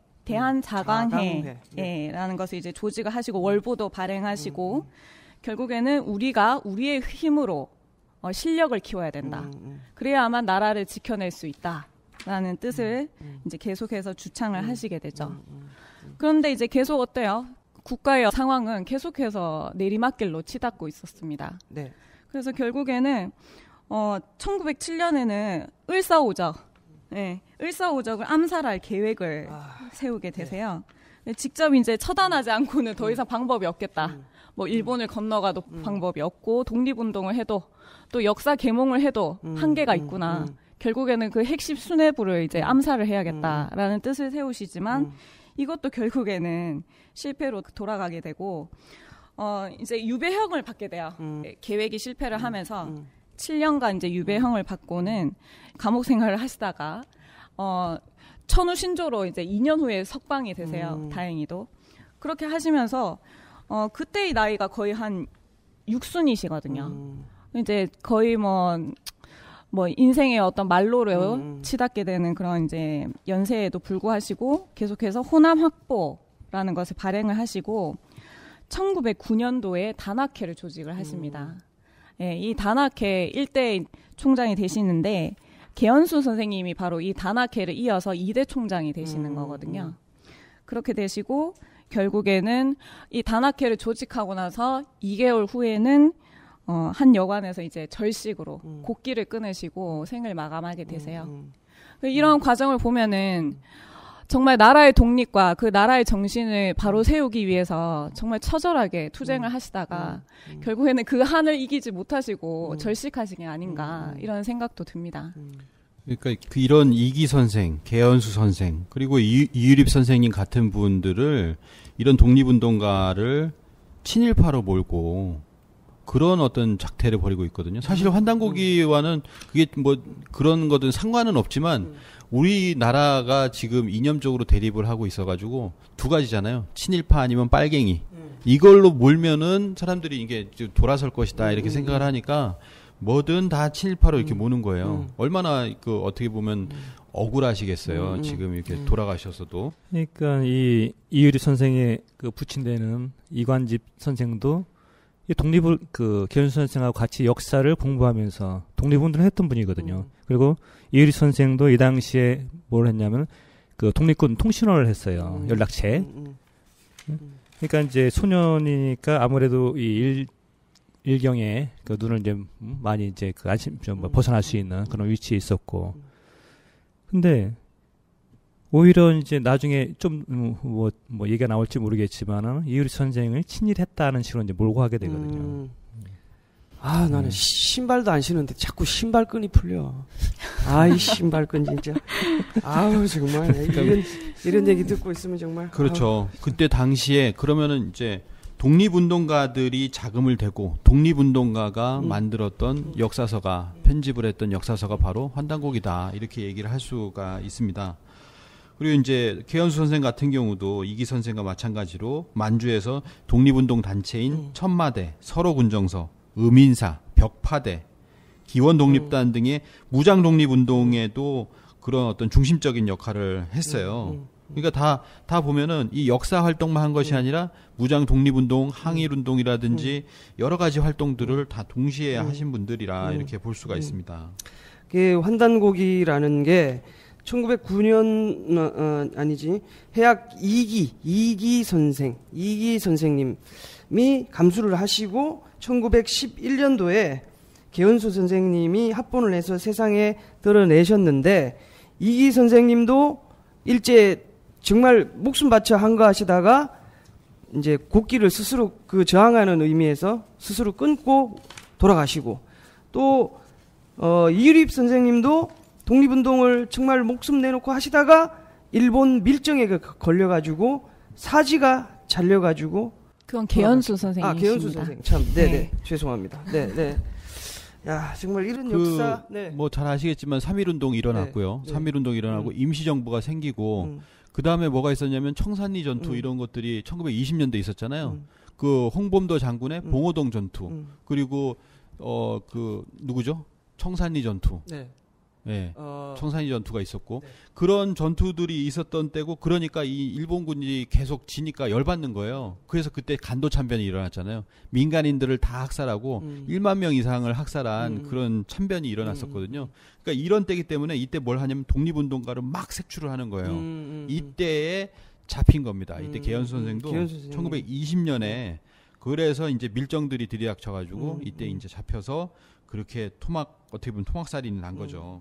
대한자강회라는 자강회. 것을 이제 조직을 하시고 월보도 발행하시고 결국에는 우리가 우리의 힘으로 어, 실력을 키워야 된다. 음. 음. 그래야만 나라를 지켜낼 수 있다라는 뜻을 음. 이제 계속해서 주창을 음. 하시게 되죠. 음. 음. 그런데 이제 계속 어때요? 국가의 상황은 계속해서 내리막길로 치닫고 있었습니다. 네. 그래서 결국에는 어, 천구백칠 년에는 을사오적, 네, 을사오적을 암살할 계획을 아. 세우게 되세요. 네. 직접 이제 처단하지 않고는 더 이상 방법이 없겠다. 음. 뭐 일본을 건너가도 음. 방법이 없고 독립운동을 해도 또 역사 계몽을 해도 음. 한계가 음. 있구나. 음. 결국에는 그 핵심 수뇌부를 이제 암살을 해야겠다라는 뜻을 세우시지만 음. 이것도 결국에는 실패로 돌아가게 되고 어 이제 유배형을 받게 돼요. 음. 계획이 실패를 하면서 음. 칠 년간 이제 유배형을 받고는 감옥 생활을 하시다가 어, 천우 신조로 이제 이 년 후에 석방이 되세요. 음. 다행히도. 그렇게 하시면서, 어, 그때의 나이가 거의 한 육순이시거든요. 음. 이제 거의 뭐, 뭐, 인생의 어떤 말로로 음. 치닫게 되는 그런 이제 연세에도 불구하시고, 계속해서 호남 확보라는 것을 발행을 하시고, 천구백구 년도에 단학회를 조직을 하십니다. 음. 예, 이 단학회 일대 총장이 되시는데, 개연수 선생님이 바로 이 단학회를 이어서 이 대 총장이 되시는 음, 거거든요. 음. 그렇게 되시고 결국에는 이 단학회를 조직하고 나서 이 개월 후에는 어, 한 여관에서 이제 절식으로 음. 곡기를 끊으시고 생을 마감하게 되세요. 음, 음. 이런 음. 과정을 보면은 정말 나라의 독립과 그 나라의 정신을 바로 세우기 위해서 정말 처절하게 투쟁을 음. 하시다가 음. 음. 결국에는 그 한을 이기지 못하시고 음. 절식하신 게 아닌가 음. 이런 생각도 듭니다. 음. 그러니까 그 이런 이기 선생, 개연수 선생, 그리고 이, 이유립 선생님 같은 분들을 이런 독립운동가를 친일파로 몰고 그런 어떤 작태를 벌이고 있거든요. 사실 환단고기와는 그게 뭐 그런 거든 상관은 없지만 우리나라가 지금 이념적으로 대립을 하고 있어가지고 두 가지잖아요. 친일파 아니면 빨갱이. 이걸로 몰면은 사람들이 이게 돌아설 것이다 이렇게 생각을 하니까 뭐든 다 친일파로 이렇게 모는 거예요. 얼마나 그 어떻게 보면 억울하시겠어요. 지금 이렇게 돌아가셨어도. 그러니까 이 이유리 선생의 그 부친되는 이관집 선생도 이 독립을 그 개연수 선생하고 같이 역사를 공부하면서 독립운동을 했던 분이거든요. 음. 그리고 이유리 선생도 이 당시에 뭘 했냐면 그 독립군 통신원을 했어요. 음. 연락체. 음. 음. 그러니까 이제 소년이니까 아무래도 이 일, 일경에 그 눈을 이제 많이 이제 그 안심 좀 뭐 벗어날 수 있는 그런 위치에 있었고. 근데 오히려 이제 나중에 좀 뭐 뭐 얘기가 나올지 모르겠지만은 이유리 선생을 친일했다는 식으로 이제 몰고 하게 되거든요. 음. 아 나는 음. 신발도 안 신는데 자꾸 신발끈이 풀려. 아이 신발끈 진짜. 아우 정말 이런 이런 얘기 듣고 있으면 정말. 그렇죠. 아우. 그때 당시에 그러면은 이제 독립운동가들이 자금을 대고 독립운동가가 음. 만들었던 음. 역사서가 편집을 했던 역사서가 바로 환단곡이다 이렇게 얘기를 할 수가 있습니다. 그리고 이제 개연수 선생 같은 경우도 이기 선생과 마찬가지로 만주에서 독립운동 단체인 음. 천마대, 서로군정서, 의민사, 벽파대, 기원독립단 음. 등의 무장 독립운동에도 그런 어떤 중심적인 역할을 했어요. 음. 음. 그러니까 다, 다 보면은 이 역사 활동만 한 것이 아니라 무장 독립운동, 항일운동이라든지 여러 가지 활동들을 다 동시에 하신 분들이라 이렇게 볼 수가 있습니다. 그 환단곡이라는 게 천구백구 년, 어, 어, 아니지, 해학 이기, 이기 선생, 이기 선생님이 감수를 하시고 천구백십일 년도에 개연수 선생님이 합본을 해서 세상에 드러내셨는데 이기 선생님도 일제 정말 목숨 바쳐 한가하시다가 이제 곡기를 스스로 그 저항하는 의미에서 스스로 끊고 돌아가시고 또 어, 이유립 선생님도 독립운동을 정말 목숨 내놓고 하시다가 일본 밀정에 걸려가지고 사지가 잘려가지고 그건 개연수 선생님이십니다. 아 개연수 선생 참 네네 네. 죄송합니다. 네네. 야 정말 이런 그 역사. 네. 뭐 잘 아시겠지만 삼일운동이 일어났고요. 네. 삼일운동이 일어나고 음. 임시정부가 생기고 음. 그 다음에 뭐가 있었냐면 청산리 전투 음. 이런 것들이 천구백이십 년대에 있었잖아요. 음. 그 홍범도 장군의 음. 봉오동 전투 음. 그리고 어 그 누구죠? 청산리 전투. 네. 네. 어... 청산리 전투가 있었고 네. 그런 전투들이 있었던 때고 그러니까 이 일본군이 계속 지니까 열받는 거예요. 그래서 그때 간도 참변이 일어났잖아요. 민간인들을 다 학살하고 음. 일만 명 이상을 학살한 음. 그런 참변이 일어났었거든요. 그러니까 이런 때기 때문에 이때 뭘 하냐면 독립운동가를 막 색출을 하는 거예요. 음. 이때에 잡힌 겁니다. 이때 음. 개연수 선생도 개연수 선생님. 천구백이십 년에 그래서 이제 밀정들이 들이닥쳐가지고 음. 이때 이제 잡혀서 그렇게 토막 어떻게 보면 토막살인이 난 거죠.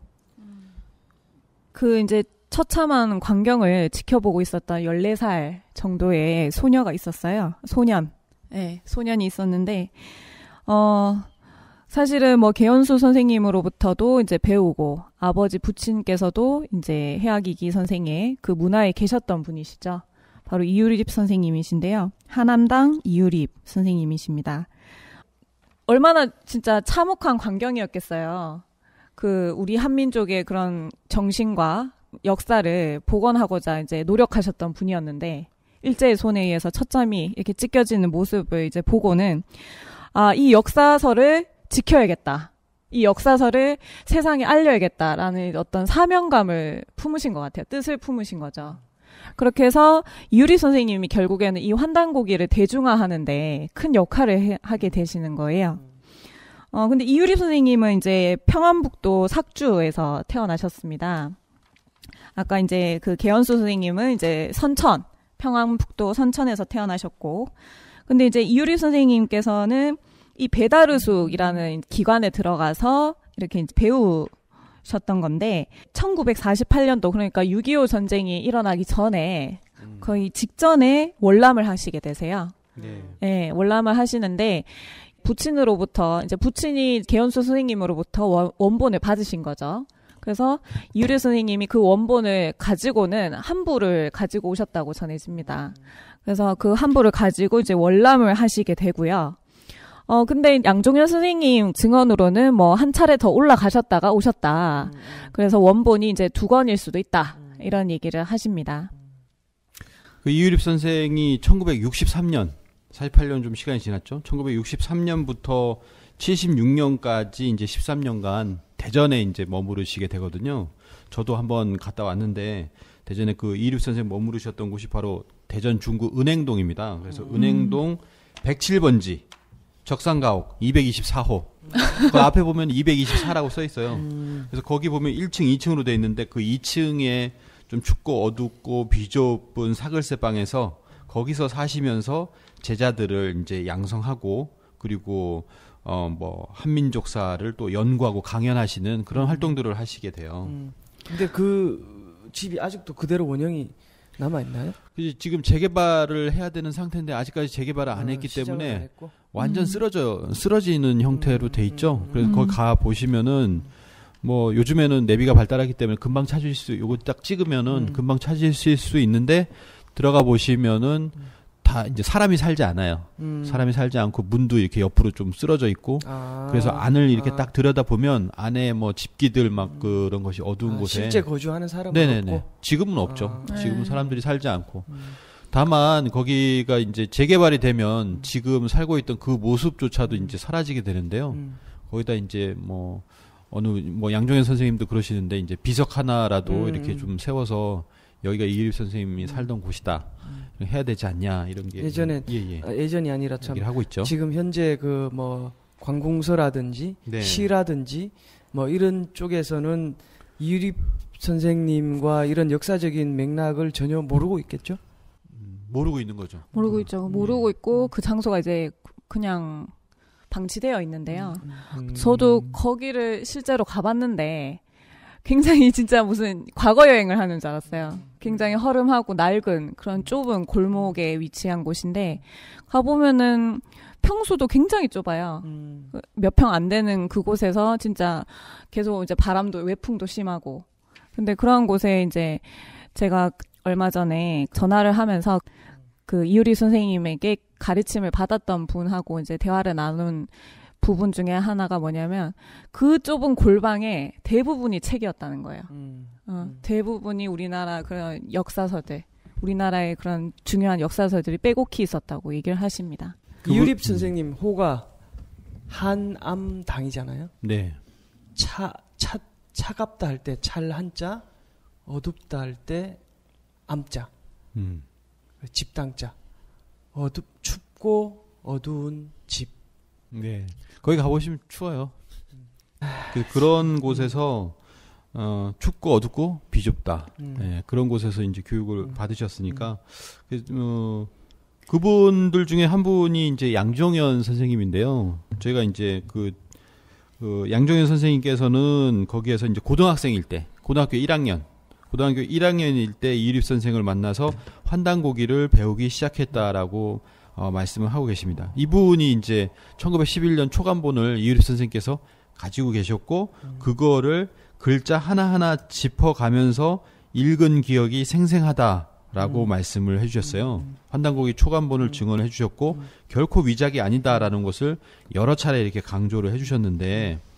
그 이제 처참한 광경을 지켜보고 있었던 열네 살 정도의 소녀가 있었어요. 소년. 네, 소년이 있었는데, 어, 사실은 뭐 개연수 선생님으로부터도 이제 배우고, 아버지 부친께서도 이제 해학이기 선생의 그 문화에 계셨던 분이시죠. 바로 이유립 선생님이신데요. 하남당 이유립 선생님이십니다. 얼마나 진짜 참혹한 광경이었겠어요. 그 우리 한민족의 그런 정신과 역사를 복원하고자 이제 노력하셨던 분이었는데 일제의 손에 의해서 처참히 이렇게 찢겨지는 모습을 이제 보고는 아, 이 역사서를 지켜야겠다. 이 역사서를 세상에 알려야겠다라는 어떤 사명감을 품으신 것 같아요. 뜻을 품으신 거죠. 그렇게 해서 이유리 선생님이 결국에는 이 환단고기를 대중화하는데 큰 역할을 해, 하게 되시는 거예요. 어, 근데 이유리 선생님은 이제 평안북도 삭주에서 태어나셨습니다. 아까 이제 그 개연수 선생님은 이제 선천, 평안북도 선천에서 태어나셨고, 근데 이제 이유리 선생님께서는 이 배다르숙이라는 기관에 들어가서 이렇게 이제 배우셨던 건데 천구백사십팔 년도 그러니까 육이오 전쟁이 일어나기 전에 거의 직전에 월남을 하시게 되세요. 네. 네, 월남을 하시는데 부친으로부터 이제 부친이 개연수 선생님으로부터 원, 원본을 받으신 거죠. 그래서 이유리 선생님이 그 원본을 가지고는 한부를 가지고 오셨다고 전해집니다. 그래서 그 한부를 가지고 이제 월남을 하시게 되고요. 어, 근데 양종현 선생님 증언으로는 뭐 한 차례 더 올라가셨다가 오셨다. 음. 그래서 원본이 이제 두 권일 수도 있다. 음. 이런 얘기를 하십니다. 그 이유립 선생이 천구백육십삼 년, 사십팔 년 좀 시간이 지났죠. 천구백육십삼 년부터 칠십육 년까지 이제 십삼 년간 대전에 이제 머무르시게 되거든요. 저도 한번 갔다 왔는데 대전에 그 이유립 선생 머무르셨던 곳이 바로 대전 중구 은행동입니다. 그래서 음. 은행동 백칠 번지. 적산가옥 이백이십사 호. 그 앞에 보면 이백이십사라고 써 있어요. 음. 그래서 거기 보면 일 층, 이 층으로 돼 있는데 그 이 층에 좀 춥고 어둡고 비좁은 사글세 방에서 거기서 사시면서 제자들을 이제 양성하고 그리고 어 뭐 한민족사를 또 연구하고 강연하시는 그런 음. 활동들을 하시게 돼요. 음. 근데 그 집이 아직도 그대로 원형이 남아있나요? 지금 재개발을 해야 되는 상태인데 아직까지 재개발을 안 어, 했기 때문에 안 완전 음. 쓰러져, 쓰러지는 형태로 음. 돼 있죠. 그래서 음. 거기 가 보시면은 뭐 요즘에는 내비가 발달하기 때문에 금방 찾으실 수, 요거 딱 찍으면은 음. 금방 찾으실 수 있는데 들어가 보시면은 다 이제 사람이 살지 않아요. 음. 사람이 살지 않고 문도 이렇게 옆으로 좀 쓰러져 있고 아. 그래서 안을 이렇게 아. 딱 들여다 보면 안에 뭐 집기들 막 음. 그런 것이 어두운 아, 곳에 실제 거주하는 사람은 네네네. 없고 지금은 없죠. 아. 지금은 사람들이 살지 않고 음. 다만 거기가 이제 재개발이 되면 지금 살고 있던 그 모습조차도 이제 사라지게 되는데요. 음. 거기다 이제 뭐 어느 뭐 양종현 선생님도 그러시는데 이제 비석 하나라도 음. 이렇게 좀 세워서 여기가 이유립 선생님이 살던 곳이다. 음. 해야 되지 않냐 이런 게 예전에 예, 예. 아, 예전이 아니라 참 하고 있죠. 지금 현재 그 뭐 관공서라든지 네. 시라든지 뭐 이런 쪽에서는 이유립 선생님과 이런 역사적인 맥락을 전혀 모르고 있겠죠? 음, 모르고 있는 거죠. 모르고 있죠. 모르고 네. 있고 그 장소가 이제 그냥 방치되어 있는데요. 음. 저도 거기를 실제로 가봤는데 굉장히 진짜 무슨 과거 여행을 하는 줄 알았어요. 굉장히 허름하고 낡은 그런 좁은 골목에 위치한 곳인데 가보면은 평수도 굉장히 좁아요. 음. 몇 평 안 되는 그곳에서 진짜 계속 이제 바람도 외풍도 심하고. 근데 그런 곳에 이제 제가 얼마 전에 전화를 하면서 그 이유리 선생님에게 가르침을 받았던 분하고 이제 대화를 나눈 부분 중에 하나가 뭐냐면 그 좁은 골방에 대부분이 책이었다는 거예요. 음, 어, 음. 대부분이 우리나라 그런 역사서들, 우리나라의 그런 중요한 역사서들이 빼곡히 있었다고 얘기를 하십니다. 이유립 선생님 호가 한암당이잖아요. 네. 차, 차, 차갑다 할 때 찰 한자, 어둡다 할 때 암자, 음. 집당자, 어둡 춥고 어두운 집. 네. 거기 가보시면 추워요. 그, 그런 곳에서, 어, 춥고 어둡고 비좁다. 음. 네, 그런 곳에서 이제 교육을 음. 받으셨으니까, 음. 그, 어, 그분들 중에 한 분이 이제 양종현 선생님인데요. 저희가 이제 그, 그, 양종현 선생님께서는 거기에서 이제 고등학생일 때, 고등학교 일 학년, 고등학교 일 학년일 때 이유립 선생을 만나서 환단고기를 배우기 시작했다라고 어, 말씀을 하고 계십니다. 이분이 이제 천구백십일 년 초간본을 이유립 선생님께서 가지고 계셨고 음. 그거를 글자 하나하나 짚어가면서 읽은 기억이 생생하다라고 음. 말씀을 해주셨어요. 음. 환단고기 초간본을 음. 증언해 주셨고 음. 결코 위작이 아니다라는 것을 여러 차례 이렇게 강조를 해주셨는데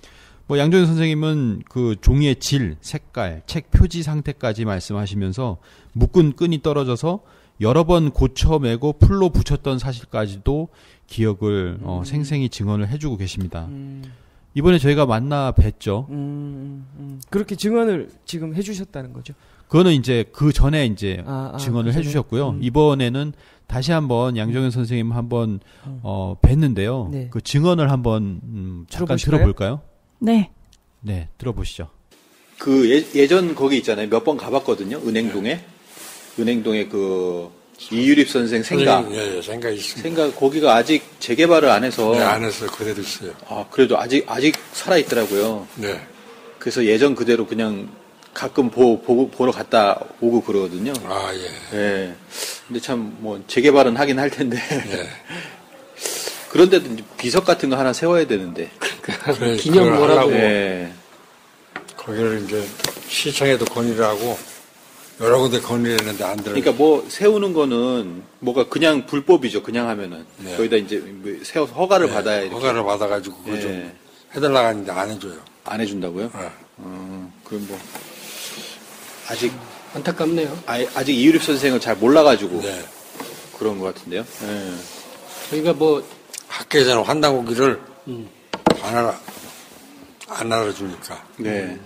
뭐 양정현 선생님은 그 종이의 질, 색깔, 책 표지 상태까지 말씀하시면서 묶은 끈이 떨어져서 여러 번 고쳐매고 풀로 붙였던 사실까지도 기억을 음. 어, 생생히 증언을 해주고 계십니다. 음. 이번에 저희가 만나 뵀죠. 음, 음. 그렇게 증언을 지금 해주셨다는 거죠? 그거는 이제 그 전에 이제 아, 아, 증언을 그 해주셨고요. 음. 이번에는 다시 한번 양정현 선생님 한번 음. 어, 뵀는데요. 네. 그 증언을 한번 음, 잠깐 들어보실까요? 들어볼까요? 네. 네, 들어보시죠. 그 예, 예전 거기 있잖아요. 몇 번 가봤거든요. 은행동에. 네. 은행동에 그 이유립 선생 생가. 예, 예, 생가 있습니다. 생가 거기가 아직 재개발을 안 해서. 네, 안 해서 그대로 있어요. 아, 그래도 아직 아직 살아 있더라고요. 네. 그래서 예전 그대로 그냥 가끔 보, 보 보러 갔다 오고 그러거든요. 아, 예. 예. 근데 참 뭐 재개발은 하긴 할 텐데. 예. 그런데도 비석 같은 거 하나 세워야 되는데. 그래, 기념 뭐라고. 예. 거기를 이제 시청에도 건의를 하고 여러 군데 건의를 했는데 안 들어요. 그러니까 뭐 세우는 거는 뭐가 그냥 불법이죠. 그냥 하면은. 네. 거기다 이제 세워서 허가를 네. 받아야 이렇게. 허가를 받아가지고 그거 네. 좀 해달라고 하는데 안 해줘요. 안 해준다고요? 네. 어, 그럼 뭐 아직 안타깝네요. 아, 아직 이유립 선생을 잘 몰라가지고 네. 그런 것 같은데요. 네. 저희가 뭐 학교에서는 환단고기를 음. 안 알아 안 알아주니까. 네.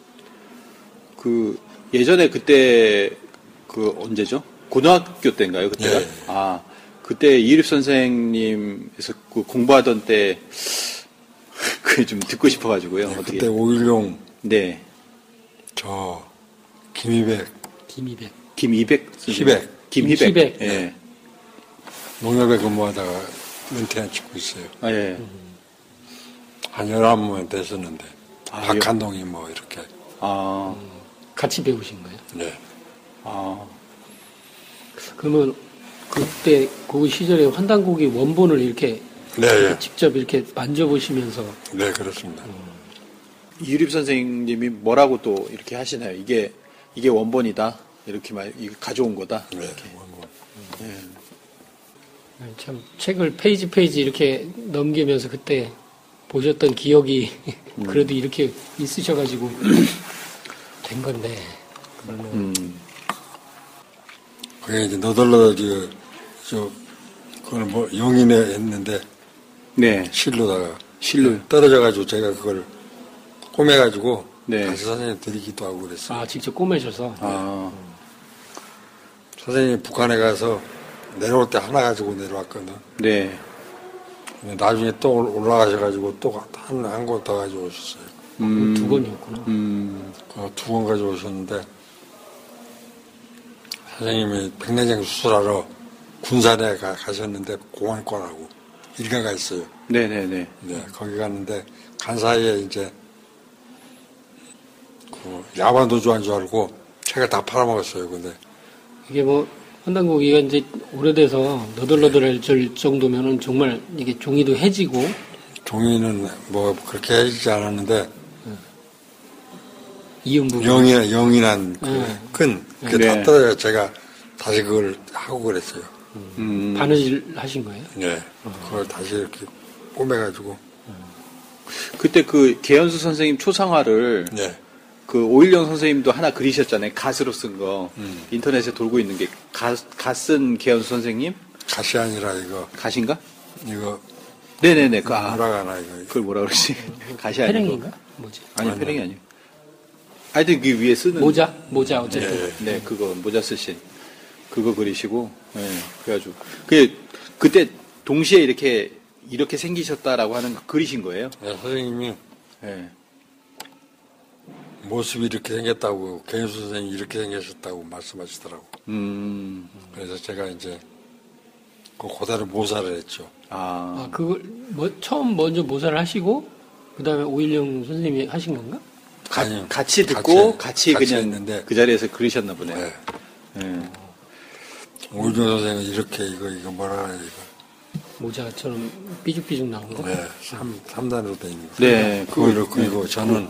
그 예전에 그때 그 언제죠? 고등학교 때인가요? 그때가? 네. 아 그때 이유립 선생님에서 그 공부하던 때 그게 좀 듣고 싶어가지고요. 네, 어떻게? 그때 오일용. 네. 저 김희백. 김희백. 김희백. 희백. 김희백. 김희백. 예. 네. 농협에 근무하다가 은퇴한 친구 있어요. 아, 예. 한 열한 번 됐었는데. 아, 박한동이 뭐 이렇게. 아. 음, 같이 배우신 거예요? 네. 아. 그러면 그때 그 시절에 환단고기 원본을 이렇게 네, 예. 직접 이렇게 만져보시면서. 네, 그렇습니다. 음. 이유립 선생님이 뭐라고 또 이렇게 하시나요? 이게, 이게 원본이다. 이렇게 말, 이거 가져온 거다. 네, 이렇게. 원본. 네. 참, 책을 페이지 페이지 이렇게 넘기면서 그때 보셨던 기억이 음. 그래도 이렇게 있으셔가지고 된 건데. 그러면. 음. 그게 이제 너덜너덜 저, 저, 그걸 뭐 용인에 했는데. 네. 실로다가. 실로. 떨어져가지고 제가 그걸 꼬매가지고. 네. 다시 선생님 드리기도 하고 그랬어요. 아, 직접 꼬매셔서? 아. 선생님이 북한에 가서 내려올 때 하나 가지고 내려왔거든. 네. 나중에 또 올라가셔가지고 또 한, 한 곳 더 가지고 오셨어요. 음. 두 번이었구나. 음. 그 두 번 가지고 오셨는데, 선생님이 백내장 수술하러 군산에 가, 가셨는데 공안과라고 일가가 있어요. 네네네. 네, 거기 갔는데 간 사이에 이제 그 야반도주한 줄 알고 책을 다 팔아먹었어요. 근데 이게 뭐 환단고기가 이제 오래돼서 너덜너덜할 정도면은 정말 이게 종이도 해지고. 종이는 뭐 그렇게 해지지 않았는데 이음 부분. 영이 영이란 그 네. 끈 그게 네. 다 떨어져 제가 다시 그걸 하고 그랬어요. 음. 바느질 하신 거예요? 네. 그걸 다시 이렇게 꼬매가지고. 그때 그 개연수 선생님 초상화를 네. 그 오일영 선생님도 하나 그리셨잖아요. 갓으로 쓴 거. 음. 인터넷에 돌고 있는 게 갓 쓴 개연수 선생님? 갓이 아니라 이거 갓인가? 이거 네네네. 그 아, 뭐라 하나 이거. 그걸 뭐라 그러지? 갓이 아니고. 패랭인가? 뭐지? 아니 아니, 패랭이 아니고. 하여튼 그 위에 쓰는 모자? 모자 어쨌든. 네. 네, 그거 모자 쓰신 그거 그리시고. 네, 그래가지고 그 그때 동시에 이렇게 이렇게 생기셨다라고 하는 거 그리신 거예요? 네, 선생님이 네. 모습이 이렇게 생겼다고 개연수 선생님이 이렇게 생겼다고 말씀하시더라고. 음. 그래서 제가 이제 그 그대로 모사를 했죠. 아. 아, 그걸 뭐 처음 먼저 모사를 하시고 그다음에 오일영 선생님이 하신 건가? 가, 아니요. 같이 듣고 같이, 같이 그냥 했는데. 그 자리에서 그러셨나 보네요. 네. 네. 오일영 선생님은 이렇게 이거 이거 뭐라 그래 이거. 모자처럼 삐죽삐죽 나온 거? 네, 삼, 삼단으로 돼 있는 거. 네. 그걸 그리고 네. 저는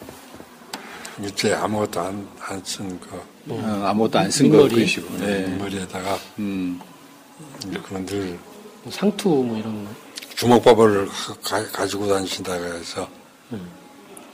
밑에 아무것도 안, 안 쓴 거. 어, 아무것도 안 쓴 거 그리시고. 네. 머리에다가, 음. 그런 늘. 뭐 상투 뭐 이런 거. 주먹밥을 가, 가지고 다니신다고 해서, 음.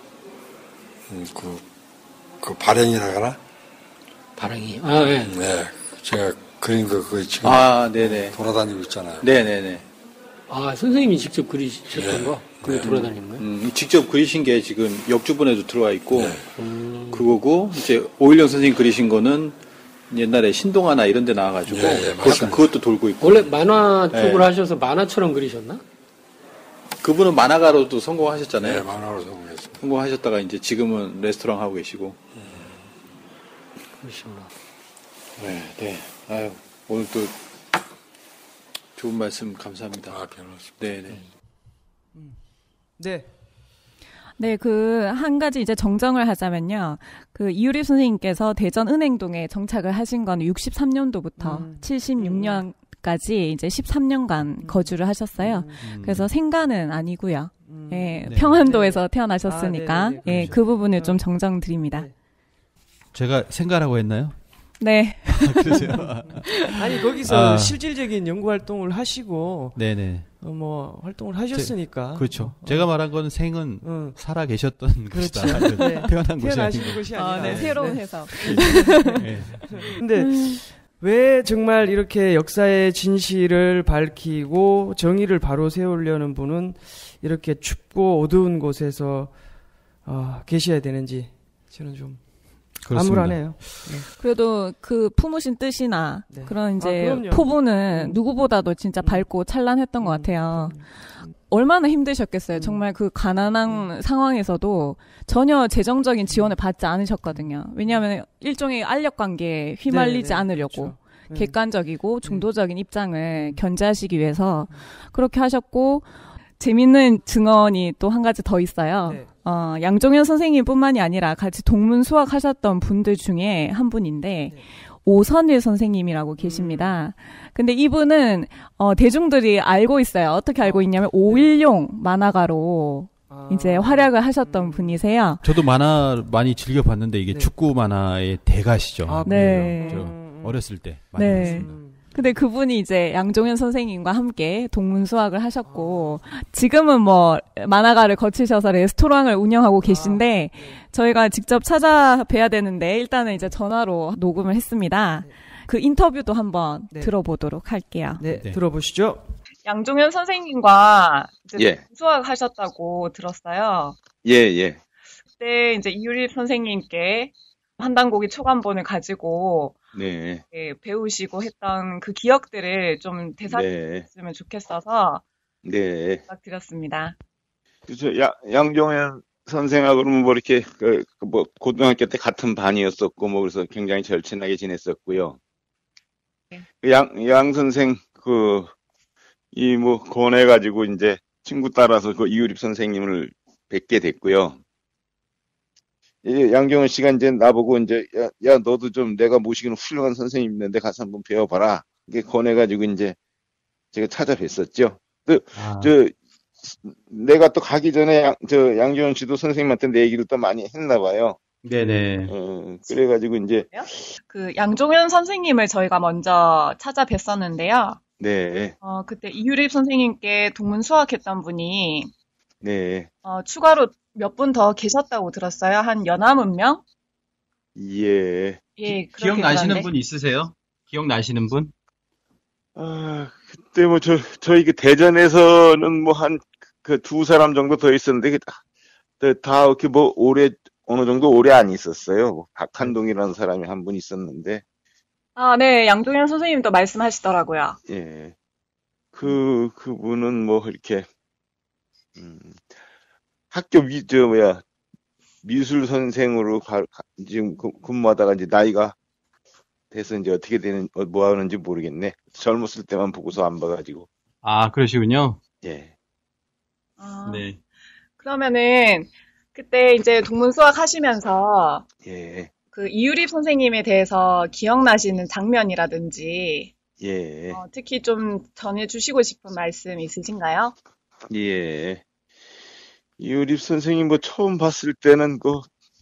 음, 그, 그 발행이라 하나? 발행이. 아, 예. 네. 제가 그린 거 그거 지금 아, 네네. 돌아다니고 있잖아요. 네네네. 아, 선생님이 직접 그리셨던 네. 거? 그게 네. 돌아다니는 거예요? 음, 직접 그리신 게 지금 역주본에도 들어와 있고, 네. 음. 그거고, 이제 오일영 선생님 그리신 거는 옛날에 신동아나 이런 데 나와가지고, 네, 네, 그것도, 그것도 돌고 있고. 원래 만화 쪽으로 네. 하셔서 만화처럼 그리셨나? 그분은 만화가로도 성공하셨잖아요. 네, 만화로 성공했어요. 성공하셨다가 이제 지금은 레스토랑 하고 계시고. 음. 그러시구나. 네, 네. 아유, 오늘 또 좋은 말씀 감사합니다. 아, 변호사. 네, 네. 음. 네. 네, 그, 한 가지 이제 정정을 하자면요. 그, 이유립 선생님께서 대전 은행동에 정착을 하신 건 육십삼 년도부터 음. 칠십육 년까지 이제 십삼 년간 음. 거주를 하셨어요. 음. 그래서 생가는 아니고요. 음. 예, 네. 평안도에서 네. 태어나셨으니까, 아, 네, 네, 네. 예, 그 부분을 좀 정정드립니다. 네. 제가 생가라고 했나요? 네. 그러세요? 아니, 거기서 아. 실질적인 연구 활동을 하시고, 네네. 어, 뭐, 활동을 하셨으니까. 제, 그렇죠. 어. 제가 말한 건 생은 어. 살아 계셨던 그렇죠. 것이다. 네. 태어난 곳이 태어나신 곳이 아니라. 아, 네. 새로운 해석. 네. 근데, 왜 정말 이렇게 역사의 진실을 밝히고 정의를 바로 세우려는 분은 이렇게 춥고 어두운 곳에서 어, 계셔야 되는지 저는 좀 그렇습니다. 암울하네요. 네. 그래도 그 품으신 뜻이나 네. 그런 이제 아, 포부는 음. 누구보다도 진짜 밝고 찬란했던 음. 것 같아요. 음. 얼마나 힘드셨겠어요. 음. 정말 그 가난한 음. 상황에서도 전혀 재정적인 지원을 받지 않으셨거든요. 왜냐하면 일종의 알력 관계에 휘말리지 네네. 않으려고 그렇죠. 음. 객관적이고 중도적인 입장을 견제하시기 위해서 그렇게 하셨고 재밌는 증언이 또 한 가지 더 있어요. 네. 어, 양종현 선생님뿐만이 아니라 같이 동문 수학하셨던 분들 중에 한 분인데 네. 오선일 선생님이라고 계십니다. 음. 근데 이분은 어, 대중들이 알고 있어요. 어떻게 알고 있냐면 오일용 만화가로 아. 이제 활약을 하셨던 음. 분이세요. 저도 만화 많이 즐겨 봤는데 이게 네. 축구 만화의 대가시죠. 아, 네. 저 어렸을 때 많이 네. 봤습니다. 근데 그분이 이제 양종현 선생님과 함께 동문 수학을 하셨고 지금은 뭐 만화가를 거치셔서 레스토랑을 운영하고 계신데 저희가 직접 찾아뵈야 되는데 일단은 이제 전화로 녹음을 했습니다. 그 인터뷰도 한번 네. 들어보도록 할게요. 네, 네. 들어보시죠. 양종현 선생님과 이제 예. 수학 하셨다고 들었어요. 예, 예. 그때 이제 이유립 선생님께 한단고기 초간본을 가지고 네. 예, 배우시고 했던 그 기억들을 좀 되살렸으면 네. 좋겠어서 네. 부탁드렸습니다. 그래서 야, 양종현 선생하고는 뭐 이렇게 그, 그 뭐 고등학교 때 같은 반이었었고 뭐 그래서 굉장히 절친하게 지냈었고요. 네. 양, 양 선생 그 이 뭐 권해가지고 이제 친구 따라서 그 이유립 선생님을 뵙게 됐고요. 양종현 씨가 이제 나보고 이제 야, 야 너도 좀 내가 모시기는 훌륭한 선생님 있는데 가서 한번 배워봐라. 이게 권해가지고 이제 제가 찾아뵀었죠. 또, 아. 저 내가 또 가기 전에 양, 저 양종현 씨도 선생님한테 내 얘기를 또 많이 했나 봐요. 네네. 어, 그래가지고 이제 그 양종현 선생님을 저희가 먼저 찾아뵀었는데요. 네. 어 그때 이유립 선생님께 동문 수학했던 분이 네. 어 추가로 몇 분 더 계셨다고 들었어요. 한 열아홉 명? 예. 예, 기억나시는 분 있으세요? 기억나시는 분? 아, 그때 뭐 저, 저희 그 대전에서는 뭐 한 그 두 사람 정도 더 있었는데 다, 다 이렇게 뭐 오래, 어느 정도 오래 안 있었어요. 뭐 박한동이라는 사람이 한 분 있었는데. 아, 네. 양종현 선생님도 말씀하시더라고요. 예. 그, 그분은 뭐 이렇게, 음, 학교 미, 저, 뭐야, 미술 선생으로 가, 가, 지금 근무하다가 이제 나이가 돼서 이제 어떻게 되는, 뭐 하는지 모르겠네. 젊었을 때만 보고서 안 봐가지고. 아, 그러시군요. 예. 아, 네. 그러면은, 그때 이제 동문 수학 하시면서, 예. 그 이유립 선생님에 대해서 기억나시는 장면이라든지, 예. 어, 특히 좀 전해주시고 싶은 말씀 있으신가요? 예. 이유립 선생님 뭐 처음 봤을 때는 그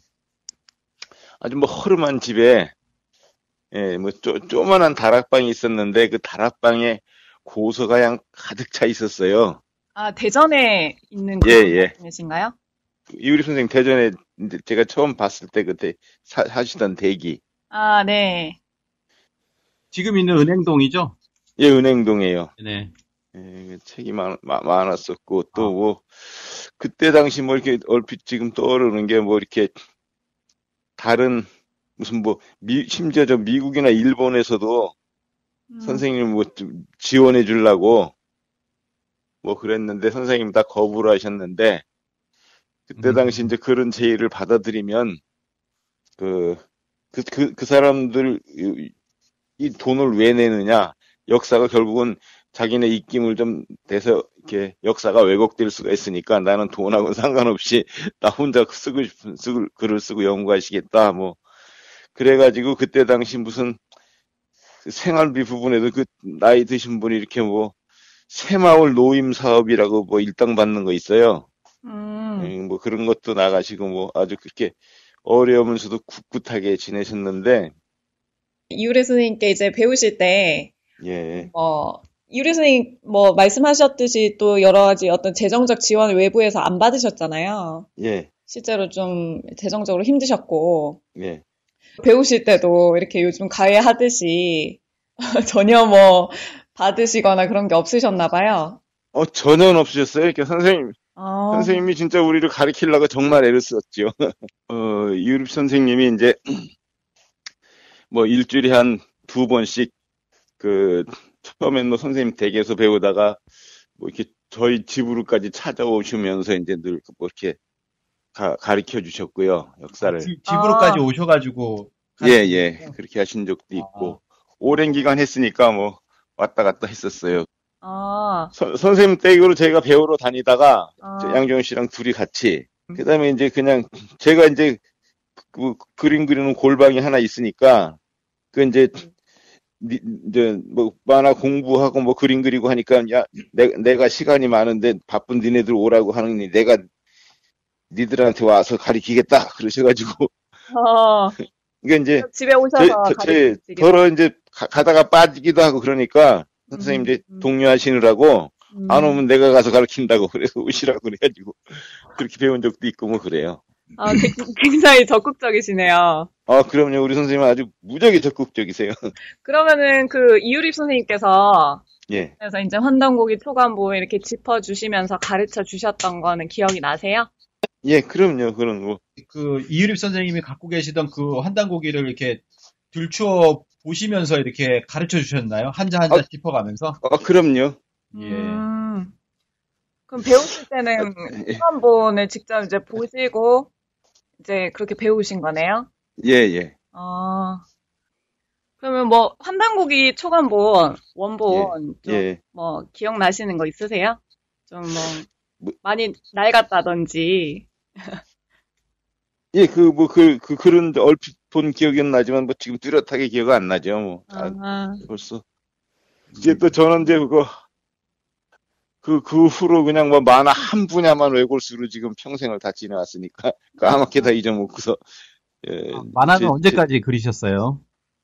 아주 뭐 허름한 집에 예, 뭐 쪼, 쪼만한 다락방이 있었는데 그 다락방에 고서가 그냥 가득 차 있었어요. 아, 대전에 있는 그 예, 예. 말씀이신가요? 이유리 선생님 대전에 이제 제가 처음 봤을 때 그때 사, 사시던 대기. 아, 네. 지금 있는 은행동이죠? 예, 은행동이에요. 네. 예, 책이 많, 많았었고, 또 뭐, 그때 당시 뭐 이렇게 얼핏 지금 떠오르는 게 뭐 이렇게 다른 무슨 뭐, 미, 심지어 저 미국이나 일본에서도 음. 선생님 뭐 지원해 주려고 뭐 그랬는데 선생님 다 거부를 하셨는데, 그때 음. 당시 이제 그런 제의를 받아들이면 그, 그, 그, 그 사람들 이 돈을 왜 내느냐, 역사가 결국은 자기네 입김을 좀 대서 이렇게 역사가 왜곡될 수가 있으니까 나는 돈하고는 상관없이 나 혼자 쓰고 싶은 쓰고 글을 쓰고 연구하시겠다 뭐 그래가지고 그때 당시 무슨 생활비 부분에도 그 나이 드신 분이 이렇게 뭐 새마을 노임 사업이라고 뭐 일당 받는 거 있어요. 음. 뭐 그런 것도 나가시고 뭐 아주 그렇게 어려우면서도 꿋꿋하게 지내셨는데. 이유리 선생님께 이제 배우실 때, 예. 뭐, 이유리 선생님 뭐 말씀하셨듯이 또 여러 가지 어떤 재정적 지원을 외부에서 안 받으셨잖아요. 예. 실제로 좀 재정적으로 힘드셨고. 예. 배우실 때도 이렇게 요즘 가해하듯이 전혀 뭐 받으시거나 그런 게 없으셨나 봐요. 어, 전혀 없으셨어요. 이렇게 선생님, 아. 선생님이 진짜 우리를 가르치려고 정말 애를 썼죠. 어, 이유리 선생님이 이제 뭐 일주일에 한 두 번씩 그 처음엔 뭐 선생님 댁에서 배우다가 뭐 이렇게 저희 집으로까지 찾아오시면서 이제 늘 뭐 이렇게 가, 가르쳐 주셨고요, 역사를. 아, 집, 집으로까지 아. 오셔가지고. 예, 예. 그렇게 하신 적도 있고. 아. 오랜 기간 했으니까 뭐 왔다 갔다 했었어요. 아. 서, 선생님 댁으로 제가 배우러 다니다가 아. 양정현 씨랑 둘이 같이. 그 다음에 이제 그냥 제가 이제 그 그림 그리는 골방이 하나 있으니까 그 이제 니, 이제 뭐 만화 공부하고 뭐 그림 그리고 하니까 야 내, 내가 시간이 많은데 바쁜 니네들 오라고 하느니 내가 니들한테 와서 가르치겠다 그러셔가지고 어. 이게 이제 집에 오셔서 제, 제 더러 이제 가, 가다가 빠지기도 하고 그러니까 음, 선생님 이제 음. 독려하시느라고 음. 안 오면 내가 가서 가르친다고 그래서 오시라고 그래가지고 그렇게 배운 적도 있고 뭐 그래요. 아, 굉장히 적극적이시네요. 아, 그럼요. 우리 선생님은 아주 무지하게 적극적이세요. 그러면은 그 이유립 선생님께서 예. 그래서 이제 환단고기 초간부 이렇게 짚어주시면서 가르쳐 주셨던 거는 기억이 나세요? 예, 그럼요. 그런 거. 그 이유립 선생님이 갖고 계시던 그 환단고기를 이렇게 들추어 보시면서 이렇게 가르쳐 주셨나요? 한자 한자 아, 짚어가면서? 아, 그럼요. 예. 음, 그럼 배우실 때는 초간본을 직접 이제 보시고 이제 그렇게 배우신 거네요? 예, 예. 아. 그러면 뭐 환단고기 초간본 원본 예, 예. 뭐 기억나시는 거 있으세요? 좀 뭐 뭐, 많이 낡았다든지. 예, 그 뭐 그 그 글은 얼핏 본 기억은 나지만 뭐 지금 뚜렷하게 기억 안 나죠. 뭐 아, 벌써 이제 또 저는 이제 그거 그, 그 후로 그냥 뭐 만화 한 분야만 외골수로 지금 평생을 다 지내왔으니까 까맣게 다 잊어먹고서. 예, 아, 만화는 제, 언제까지 제, 그리셨어요?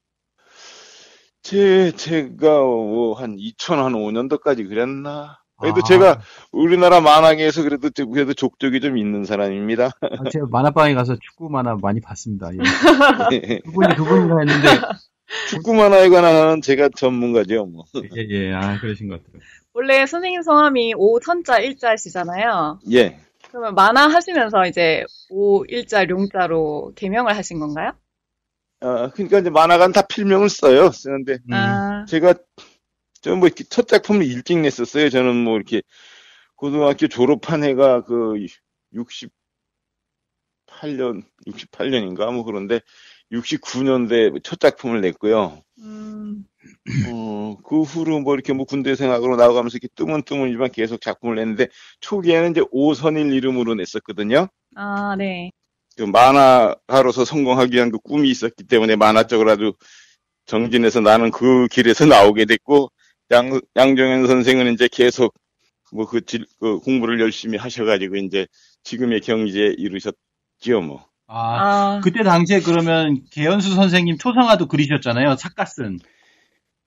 제, 제가 뭐 한 이천오 년도까지 그렸나? 그래도 아. 제가 우리나라 만화계에서 그래도, 그래도 족적이 좀 있는 사람입니다. 아, 제가 만화방에 가서 축구 만화 많이 봤습니다. 예. 그분이 그분인가 했는데. 축구 만화에 관한 제가 전문가죠, 뭐. 예, 예, 아, 그러신 것 같아요. 원래 선생님 성함이 오선자 일자시잖아요. 예. 그러면 만화 하시면서 이제 오 일자 룡자로 개명을 하신 건가요? 아, 그러니까 이제 만화가는 다 필명을 써요. 쓰는데. 아. 제가, 저 뭐 이렇게 첫 작품을 일찍 냈었어요. 저는 뭐 이렇게 고등학교 졸업한 해가 그 육십팔 년, 육십팔 년인가 뭐 그런데 육십구 년도에 첫 작품을 냈고요. 음. 어, 그 후로 뭐 이렇게 뭐 군대 생활으로 나가면서 이렇게 뜨문뜨문이지만 계속 작품을 냈는데 초기에는 이제 오선일 이름으로 냈었거든요. 아, 네. 그 만화가로서 성공하기 위한 그 꿈이 있었기 때문에 만화 쪽으로 아주 정진해서 나는 그 길에서 나오게 됐고 양, 양정현 선생은 이제 계속 뭐 그 그 공부를 열심히 하셔가지고 이제 지금의 경지에 이르셨지요, 뭐. 아, 아, 그때 당시에 그러면 개연수 선생님 초상화도 그리셨잖아요, 삿갓은.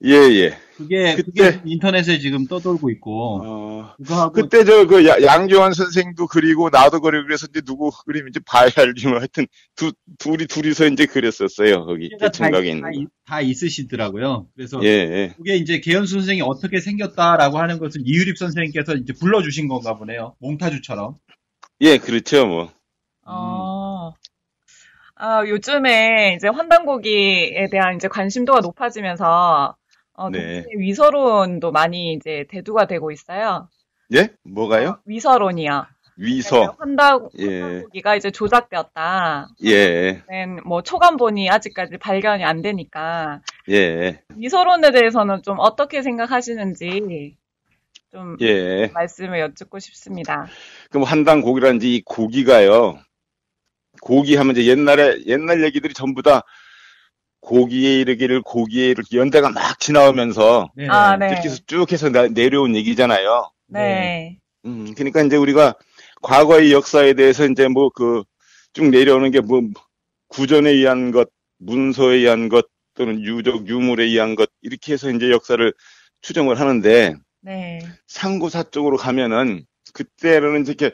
예, 예. 그게, 그때, 그게 인터넷에 지금 떠돌고 있고. 어, 그거하고 그때 저, 그, 양조환 선생도 그리고 나도 그리고 그래서 이제 누구 그림인지 봐야 할지 뭐 하여튼 두, 둘이, 둘이서 이제 그렸었어요. 거기. 대청각에 있는 다, 거. 다 있으시더라고요. 그래서. 예, 예. 그게 이제 개연수 선생이 어떻게 생겼다라고 하는 것을 이유립 선생님께서 이제 불러주신 건가 보네요. 몽타주처럼. 예, 그렇죠, 뭐. 어. 아, 요즘에 이제 환단고기에 대한 이제 관심도가 높아지면서 어, 네. 위서론도 많이 이제 대두가 되고 있어요. 예? 뭐가요? 어, 위서론이요. 위서. 환단, 예. 환단고기가 이제 조작되었다. 예. 뭐 초간본이 아직까지 발견이 안 되니까. 예. 위서론에 대해서는 좀 어떻게 생각하시는지 좀 예. 말씀을 여쭙고 싶습니다. 그럼 한당 고기라는지 이 고기가요. 고기 하면 이제 옛날에 옛날 얘기들이 전부 다 고기에 이르기를 고기에 이르기 연대가 막 지나오면서 네. 아, 네. 이렇게 해서 쭉 해서 나, 내려온 얘기잖아요. 네. 음, 그러니까 이제 우리가 과거의 역사에 대해서 이제 뭐 그 쭉 내려오는 게 뭐 구전에 의한 것, 문서에 의한 것 또는 유적 유물에 의한 것 이렇게 해서 이제 역사를 추정을 하는데 네. 상고사 쪽으로 가면은 그때는 이렇게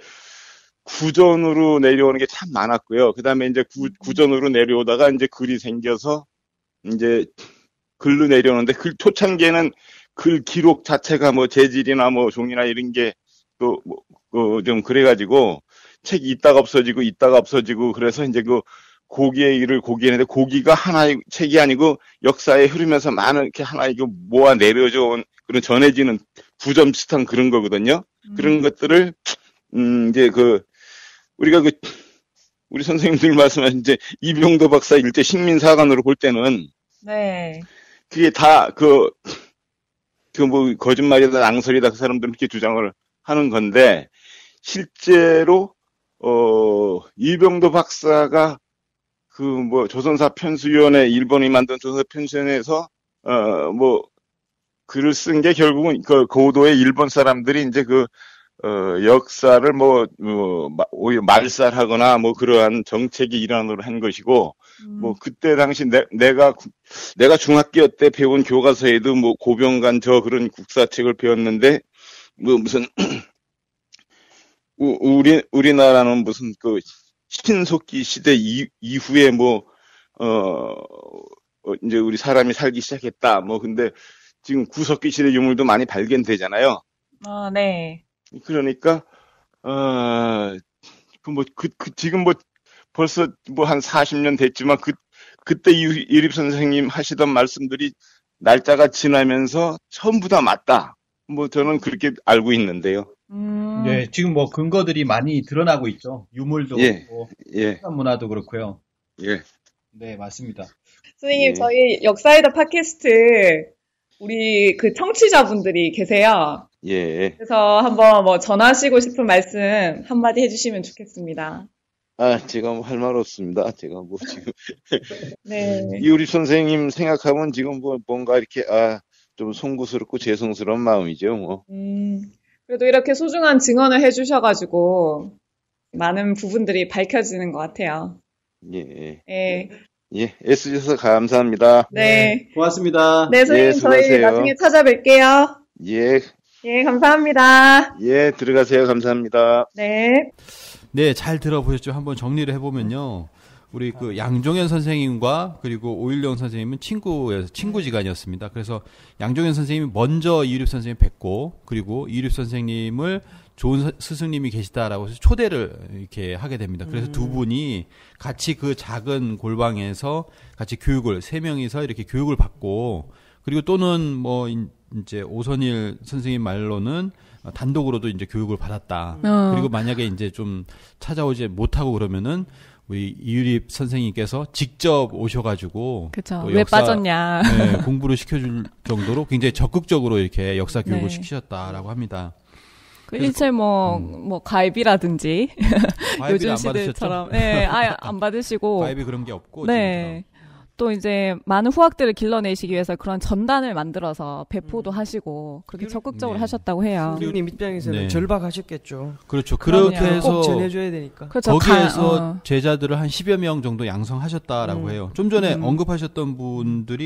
구전으로 내려오는 게 참 많았고요. 그 다음에 이제 구, 구전으로 내려오다가 이제 글이 생겨서 이제 글로 내려오는데 글 초창기에는 글 기록 자체가 뭐 재질이나 뭐 종이나 이런 게 또 뭐 좀 그래가지고 책이 있다가 없어지고 있다가 없어지고 그래서 이제 그 고기의 일을 고기했는데 고기가 하나의 책이 아니고 역사에 흐르면서 많은 이렇게 하나 이거 모아 내려져 온 그런 전해지는 부점 비슷한 그런 거거든요. 음. 그런 것들을 음 이제 그 우리가 그 우리 선생님들 말씀하신 이제 이병도 박사 일제 식민사관으로 볼 때는 네. 그게 다 그 그 뭐 거짓말이다 낭설이다 그 사람들은 이렇게 주장을 하는 건데 실제로 어 이병도 박사가 그 뭐 조선사 편수위원회 일본이 만든 조선사 편수위원회에서 어 뭐 글을 쓴 게 결국은 그 고도의 일본 사람들이 이제 그 어, 역사를 뭐, 뭐, 오히려 말살하거나 뭐 그러한 정책의 일환으로 한 것이고, 음. 뭐 그때 당시 내, 내가, 내가 중학교 때 배운 교과서에도 뭐 고병간 저 그런 국사책을 배웠는데, 뭐 무슨, 우리, 우리나라는 무슨 그 신석기 시대 이, 이후에 뭐, 어, 이제 우리 사람이 살기 시작했다. 뭐 근데 지금 구석기 시대 유물도 많이 발견되잖아요. 아, 네. 그러니까, 어, 그 뭐, 그, 그, 지금 뭐, 벌써 뭐 한 사십 년 됐지만, 그, 그때 이립 선생님 하시던 말씀들이 날짜가 지나면서 전부 다 맞다. 뭐 저는 그렇게 알고 있는데요. 음. 네, 지금 뭐 근거들이 많이 드러나고 있죠. 유물도 예, 그렇고, 예. 문화도 그렇고요. 예. 네, 맞습니다. 선생님, 예. 저희 역사이다 팟캐스트, 우리 그 청취자분들이 계세요. 예. 그래서 한번 뭐 전하시고 싶은 말씀 한마디 해주시면 좋겠습니다. 아, 제가 뭐 할 말 없습니다. 제가 뭐 지금. 네. 이우립 선생님 생각하면 지금 뭐 뭔가 이렇게, 아, 좀 송구스럽고 죄송스러운 마음이죠, 뭐. 음, 그래도 이렇게 소중한 증언을 해주셔가지고 많은 부분들이 밝혀지는 것 같아요. 예. 예. 예, 애쓰셔서 감사합니다. 네. 고맙습니다. 네, 선생님, 예, 저희 수고하세요. 나중에 찾아뵐게요. 예. 예, 감사합니다. 예, 들어가세요. 감사합니다. 네. 네, 잘 들어보셨죠? 한번 정리를 해보면요. 우리 그 양종현 선생님과 그리고 오일영 선생님은 친구여서 친구지간이었습니다. 그래서 양종현 선생님이 먼저 이유립 선생님 뵙고 그리고 이유립 선생님을 좋은 스승님이 계시다라고 해서 초대를 이렇게 하게 됩니다. 그래서 음. 두 분이 같이 그 작은 골방에서 같이 교육을 세 명이서 이렇게 교육을 받고 그리고 또는 뭐 이제 오선일 선생님 말로는 단독으로도 이제 교육을 받았다. 어. 그리고 만약에 이제 좀 찾아오지 못하고 그러면은 우리 이유립 선생님께서 직접 오셔가지고 그쵸. 왜 역사, 빠졌냐 네, 공부를 시켜줄 정도로 굉장히 적극적으로 이렇게 역사 교육을 네. 시키셨다라고 합니다. 그 일체 뭐, 음. 뭐, 가입이라든지. 요즘 시대처럼. 네, 아예 안 받으시고. 가입이 그런 게 없고. 네. 지금처럼. 또 이제 많은 후학들을 길러내시기 위해서 그런 전단을 만들어서 배포도 음. 하시고 그렇게 적극적으로 네. 하셨다고 해요. 선생님 입장에서는 네. 절박하셨겠죠. 그렇죠. 그렇게 그럼요. 해서 꼭 전해줘야 되니까. 그렇죠. 거기에서 가, 어. 제자들을 한 십여 명 정도 양성하셨다라고 음. 해요. 좀 전에 음. 언급하셨던 분들이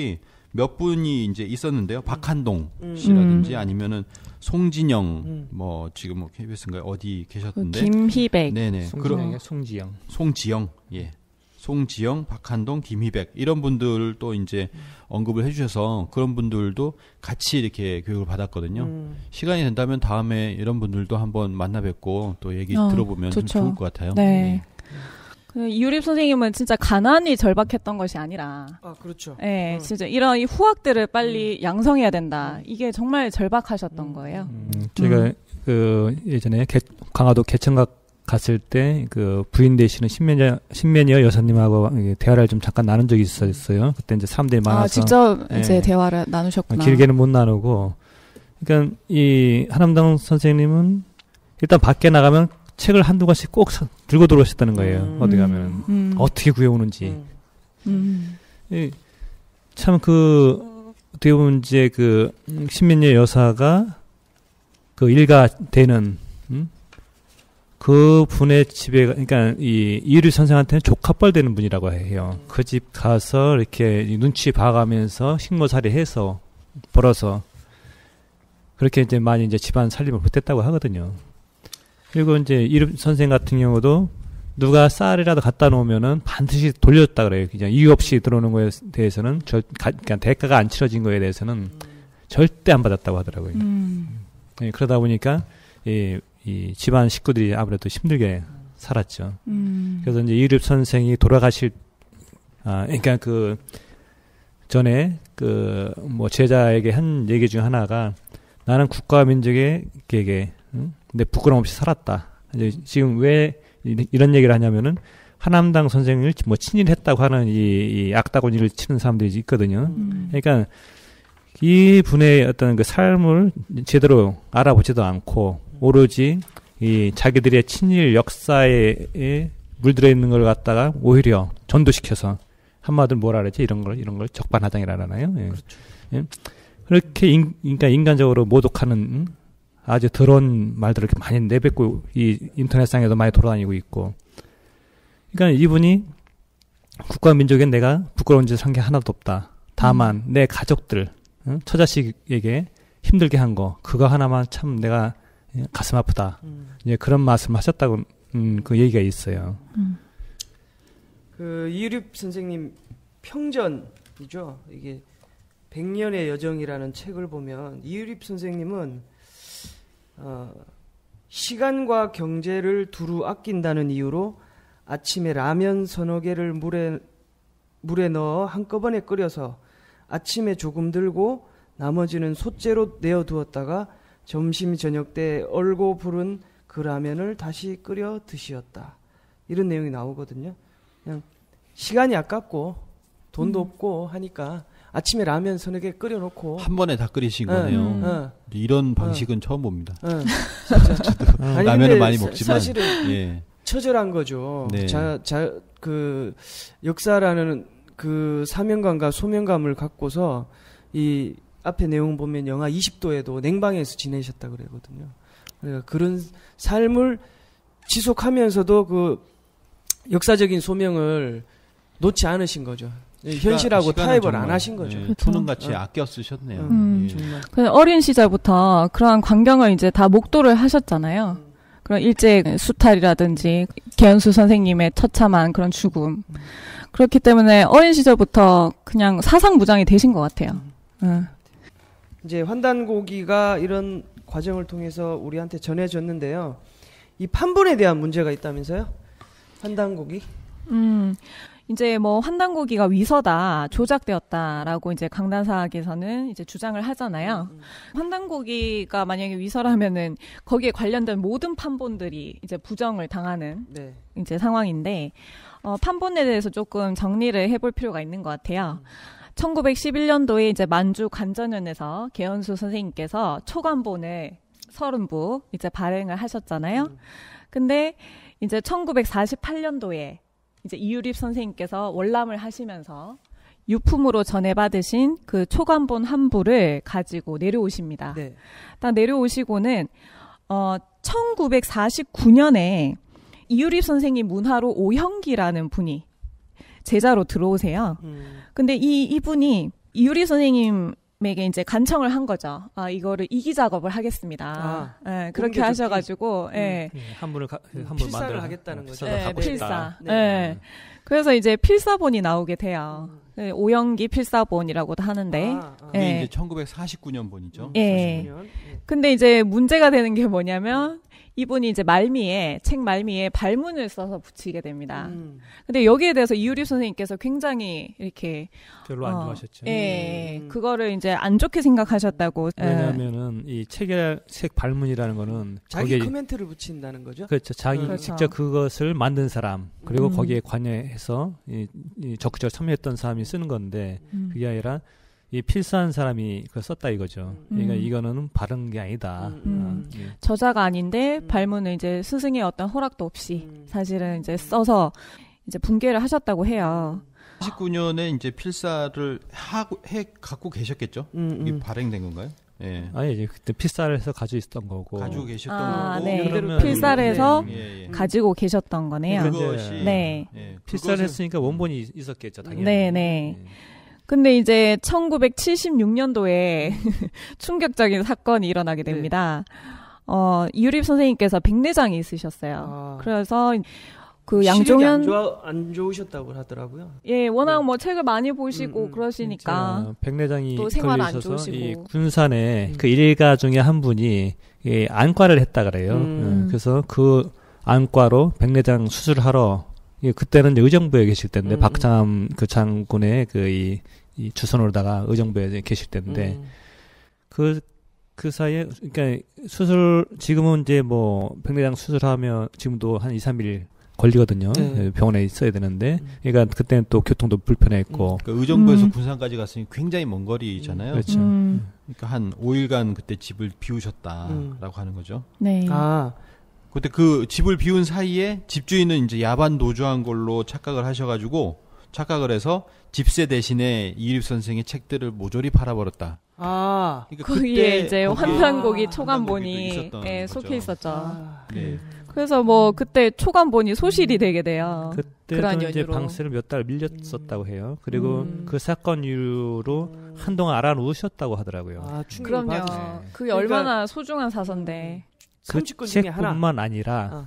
몇 분이 이제 있었는데요. 박한동 음. 씨라든지 아니면은 송진영 음. 뭐 지금 뭐 케이비에스인가요? 어디 계셨던데? 그 김희백. 네네. 송진영의 송지영. 송지영. 예. 송지영, 박한동, 김희백 이런 분들도 이제 음. 언급을 해주셔서 그런 분들도 같이 이렇게 교육을 받았거든요. 음. 시간이 된다면 다음에 이런 분들도 한번 만나 뵙고 또 얘기 어, 들어보면 좀 좋을 것 같아요. 네. 네. 그 이유립 선생님은 진짜 가난이 절박했던 것이 아니라, 아 그렇죠. 네, 어. 진짜 이런 이 후학들을 빨리 음. 양성해야 된다. 이게 정말 절박하셨던 음. 거예요. 음, 제가 음. 그 예전에 개, 강화도 개천각 갔을 때 그 부인 되시는 신매녀 신매녀 여사님하고 대화를 좀 잠깐 나눈 적이 있었어요. 그때 이제 사람들이 많아서 아, 직접 예. 이제 대화를 나누셨구나. 길게는 못 나누고, 그러니까 이 한남당 선생님은 일단 밖에 나가면 책을 한두 권씩 꼭 사, 들고 들어오셨다는 거예요. 음. 어디 가면 음. 어떻게 구해오는지. 음. 음. 참 그 어떻게 보면 이제 그 신매녀 여사가 그 일가 되는 음? 그 분의 집에, 그러니까 이 이유립 선생한테는 조카뻘 되는 분이라고 해요. 그 집 가서 이렇게 눈치 봐가면서 신고살이해서 벌어서 그렇게 이제 많이 이제 집안 살림을 못했다고 하거든요. 그리고 이제 이유립 선생 같은 경우도 누가 쌀이라도 갖다 놓으면은 반드시 돌려줬다 그래요. 그냥 이유 없이 들어오는 거에 대해서는 절, 가, 그러니까 대가가 안 치러진 거에 대해서는 음. 절대 안 받았다고 하더라고요. 음. 네, 그러다 보니까 이 이 집안 식구들이 아무래도 힘들게 살았죠. 음. 그래서 이제 이유립 선생이 돌아가실, 아, 그러니까 그 전에 그 뭐 제자에게 한 얘기 중 하나가 나는 국가와 민족에게 응? 내 부끄럼 없이 살았다. 이제 지금 왜 이런 얘기를 하냐면은 한남당 선생을 뭐 친일했다고 하는 이, 이 악다구니를 치는 사람들이 있거든요. 음. 그러니까 이 분의 어떤 그 삶을 제대로 알아보지도 않고 오로지 이 자기들의 친일 역사에 물들어 있는 걸 갖다가 오히려 전도시켜서 한마디로 뭐라 그러지 이런 걸 이런 걸 적반하장이라 하나요? 예. 그렇죠. 예. 그렇게 인, 그러니까 인간적으로 모독하는 아주 더러운 말들을 이렇게 많이 내뱉고 이 인터넷상에도 많이 돌아다니고 있고. 그러니까 이분이 국가 민족엔 내가 부끄러운 짓을 한 게 하나도 없다. 다만 음. 내 가족들, 응? 처자식에게 힘들게 한 거 그거 하나만 참 내가 가슴 아프다. 음. 이제 그런 말씀 하셨다고, 음, 그 얘기가 있어요. 음. 그, 이유립 선생님 평전이죠. 이게, 백년의 여정이라는 책을 보면, 이유립 선생님은, 어, 시간과 경제를 두루 아낀다는 이유로 아침에 라면 서너 개를 물에, 물에 넣어 한꺼번에 끓여서 아침에 조금 들고 나머지는 솥재로 내어두었다가 점심 저녁 때 얼고 부른 그 라면을 다시 끓여 드시었다. 이런 내용이 나오거든요. 그냥 시간이 아깝고 돈도 음. 없고 하니까 아침에 라면 서너 개 끓여놓고 한 번에 다 끓이신 어, 거네요. 음. 어. 이런 방식은 어. 처음 봅니다. 어. 진짜. 저도 아니, 라면을 많이 먹지만 사실은 예. 처절한 거죠. 네. 자, 자, 그 역사라는 그 사명감과 소명감을 갖고서 이 앞에 내용 보면 영하 이십 도에도 냉방에서 지내셨다 그러거든요. 그러니까 그런 삶을 지속하면서도 그 역사적인 소명을 놓지 않으신 거죠. 시간, 현실하고 타협을 안 하신 거죠. 네, 투능같이 어. 아껴 쓰셨네요. 음. 예. 정말. 어린 시절부터 그러한 광경을 이제 다 목도를 하셨잖아요. 음. 그런 일제 수탈이라든지 개연수 선생님의 처참한 그런 죽음. 음. 그렇기 때문에 어린 시절부터 그냥 사상무장이 되신 것 같아요. 음. 음. 이제 환단고기가 이런 과정을 통해서 우리한테 전해졌는데요. 이 판본에 대한 문제가 있다면서요? 환단고기? 음, 이제 뭐 환단고기가 위서다, 조작되었다라고 이제 강단사학에서는 이제 주장을 하잖아요. 음, 음. 환단고기가 만약에 위서라면은 거기에 관련된 모든 판본들이 이제 부정을 당하는 네. 이제 상황인데, 어, 판본에 대해서 조금 정리를 해볼 필요가 있는 것 같아요. 음. 천구백십일 년도에 이제 만주 관전연에서 개연수 선생님께서 초간본을 서른 부 이제 발행을 하셨잖아요. 음. 근데 이제 천구백사십팔 년도에 이제 이유립 선생님께서 월남을 하시면서 유품으로 전해받으신 그 초간본 한 부를 가지고 내려오십니다. 네. 딱 내려오시고는 어 천구백사십구 년에 이유립 선생님 문화로 오형기라는 분이 제자로 들어오세요. 음. 근데 이, 이분이 이유리 선생님에게 이제 간청을 한 거죠. 아, 이거를 이기 작업을 하겠습니다. 아, 네, 그렇게 하셔가지고, 예. 네. 음. 한 분을, 가, 한 분 필사를 만들어 하겠다는 거죠. 네, 필사. 네. 네. 그래서 이제 필사본이 나오게 돼요. 음. 오형기 필사본이라고도 하는데. 아, 아. 그게 예. 이제 천구백사십구 년 본이죠. 예. 사십구 년. 근데 이제 문제가 되는 게 뭐냐면 이분이 이제 말미에 책 말미에 발문을 써서 붙이게 됩니다. 음. 근데 여기에 대해서 이유리 선생님께서 굉장히 이렇게 별로 안 어, 좋아하셨죠. 예, 음. 그거를 이제 안 좋게 생각하셨다고. 왜냐하면은 이 책의 책 발문이라는 거는 자기 거기에 코멘트를 붙인다는 거죠. 그렇죠. 자기 그렇죠. 직접 그것을 만든 사람 그리고 음. 거기에 관여해서 이, 이 적극적으로 참여했던 사람이 쓰는 건데 음. 그게 아니라 이 필사한 사람이 그걸 썼다 이거죠. 음. 그러니까 음. 이거는 바른 게 아니다. 음. 아, 예. 저자가 아닌데 음. 발문을 이제 스승의 어떤 허락도 없이 음. 사실은 이제 써서 이제 붕괴를 하셨다고 해요. 사십구 년에 이제 필사를 하고 해 갖고 계셨겠죠? 음, 이게 음. 발행된 건가요? 예. 아니 이제 그때 필사를 해서 가지고 있었던 거고. 가지고 계셨던 아, 거고. 네. 그러면 필사를 해서 예, 예. 가지고 계셨던 거네요. 그거- 그것이 네. 예, 필사를 그것은- 했으니까 원본이 있었겠죠, 당연히. 네, 네. 예. 근데 이제 천구백칠십육 년도에 충격적인 사건이 일어나게 됩니다. 어, 이유립 선생님께서 백내장이 있으셨어요. 아. 그래서 그 시력이 양종현 안, 좋아, 안 좋으셨다고 하더라고요. 예, 워낙 네. 뭐 책을 많이 보시고 음, 음. 그러시니까 어, 백내장이 또 생활 안 걸리셔서 좋으시고. 이 군산에 음. 그 일가 중에 한 분이 이 안과를 했다 그래요. 음. 어, 그래서 그 안과로 백내장 수술하러 예, 그때는 이제 의정부에 계실 때인데 음. 박장암 그 장군의 그 이 이 주선으로다가 의정부에 계실 때인데 음. 그, 그 사이에, 그러니까 수술, 지금은 이제 뭐 백내장 수술하면 지금도 한 이, 삼 일 걸리거든요. 네. 병원에 있어야 되는데. 음. 그러니까 그때는 또 교통도 불편했고. 그 의정부에서 음. 군산까지 갔으니 굉장히 먼 거리잖아요. 그렇죠. 음, 그러니까 한 오 일간 그때 집을 비우셨다라고 음. 하는 거죠. 네. 아, 그때 그 집을 비운 사이에 집주인은 이제 야반 도주한 걸로 착각을 하셔가지고 착각을 해서 집세 대신에 이유립 선생의 책들을 모조리 팔아버렸다. 아, 그러니까 거기에 이제 거기에 환단고기 아, 초간본이 있었던 예, 거죠. 속해 있었죠. 아. 네. 그래서 뭐 그때 초간본이 소실이 되게 돼요. 그런 그때도 이제 연유로. 방세를 몇 달 밀렸었다고 해요. 그리고 음. 그 사건 이후로 음. 한동안 알아놓으셨다고 하더라고요. 아, 충격을 그럼요. 받으시- 네. 그게 그러니까- 얼마나 소중한 사서인데. 그 삼집권 중에 하나. 책뿐만 아니라 아.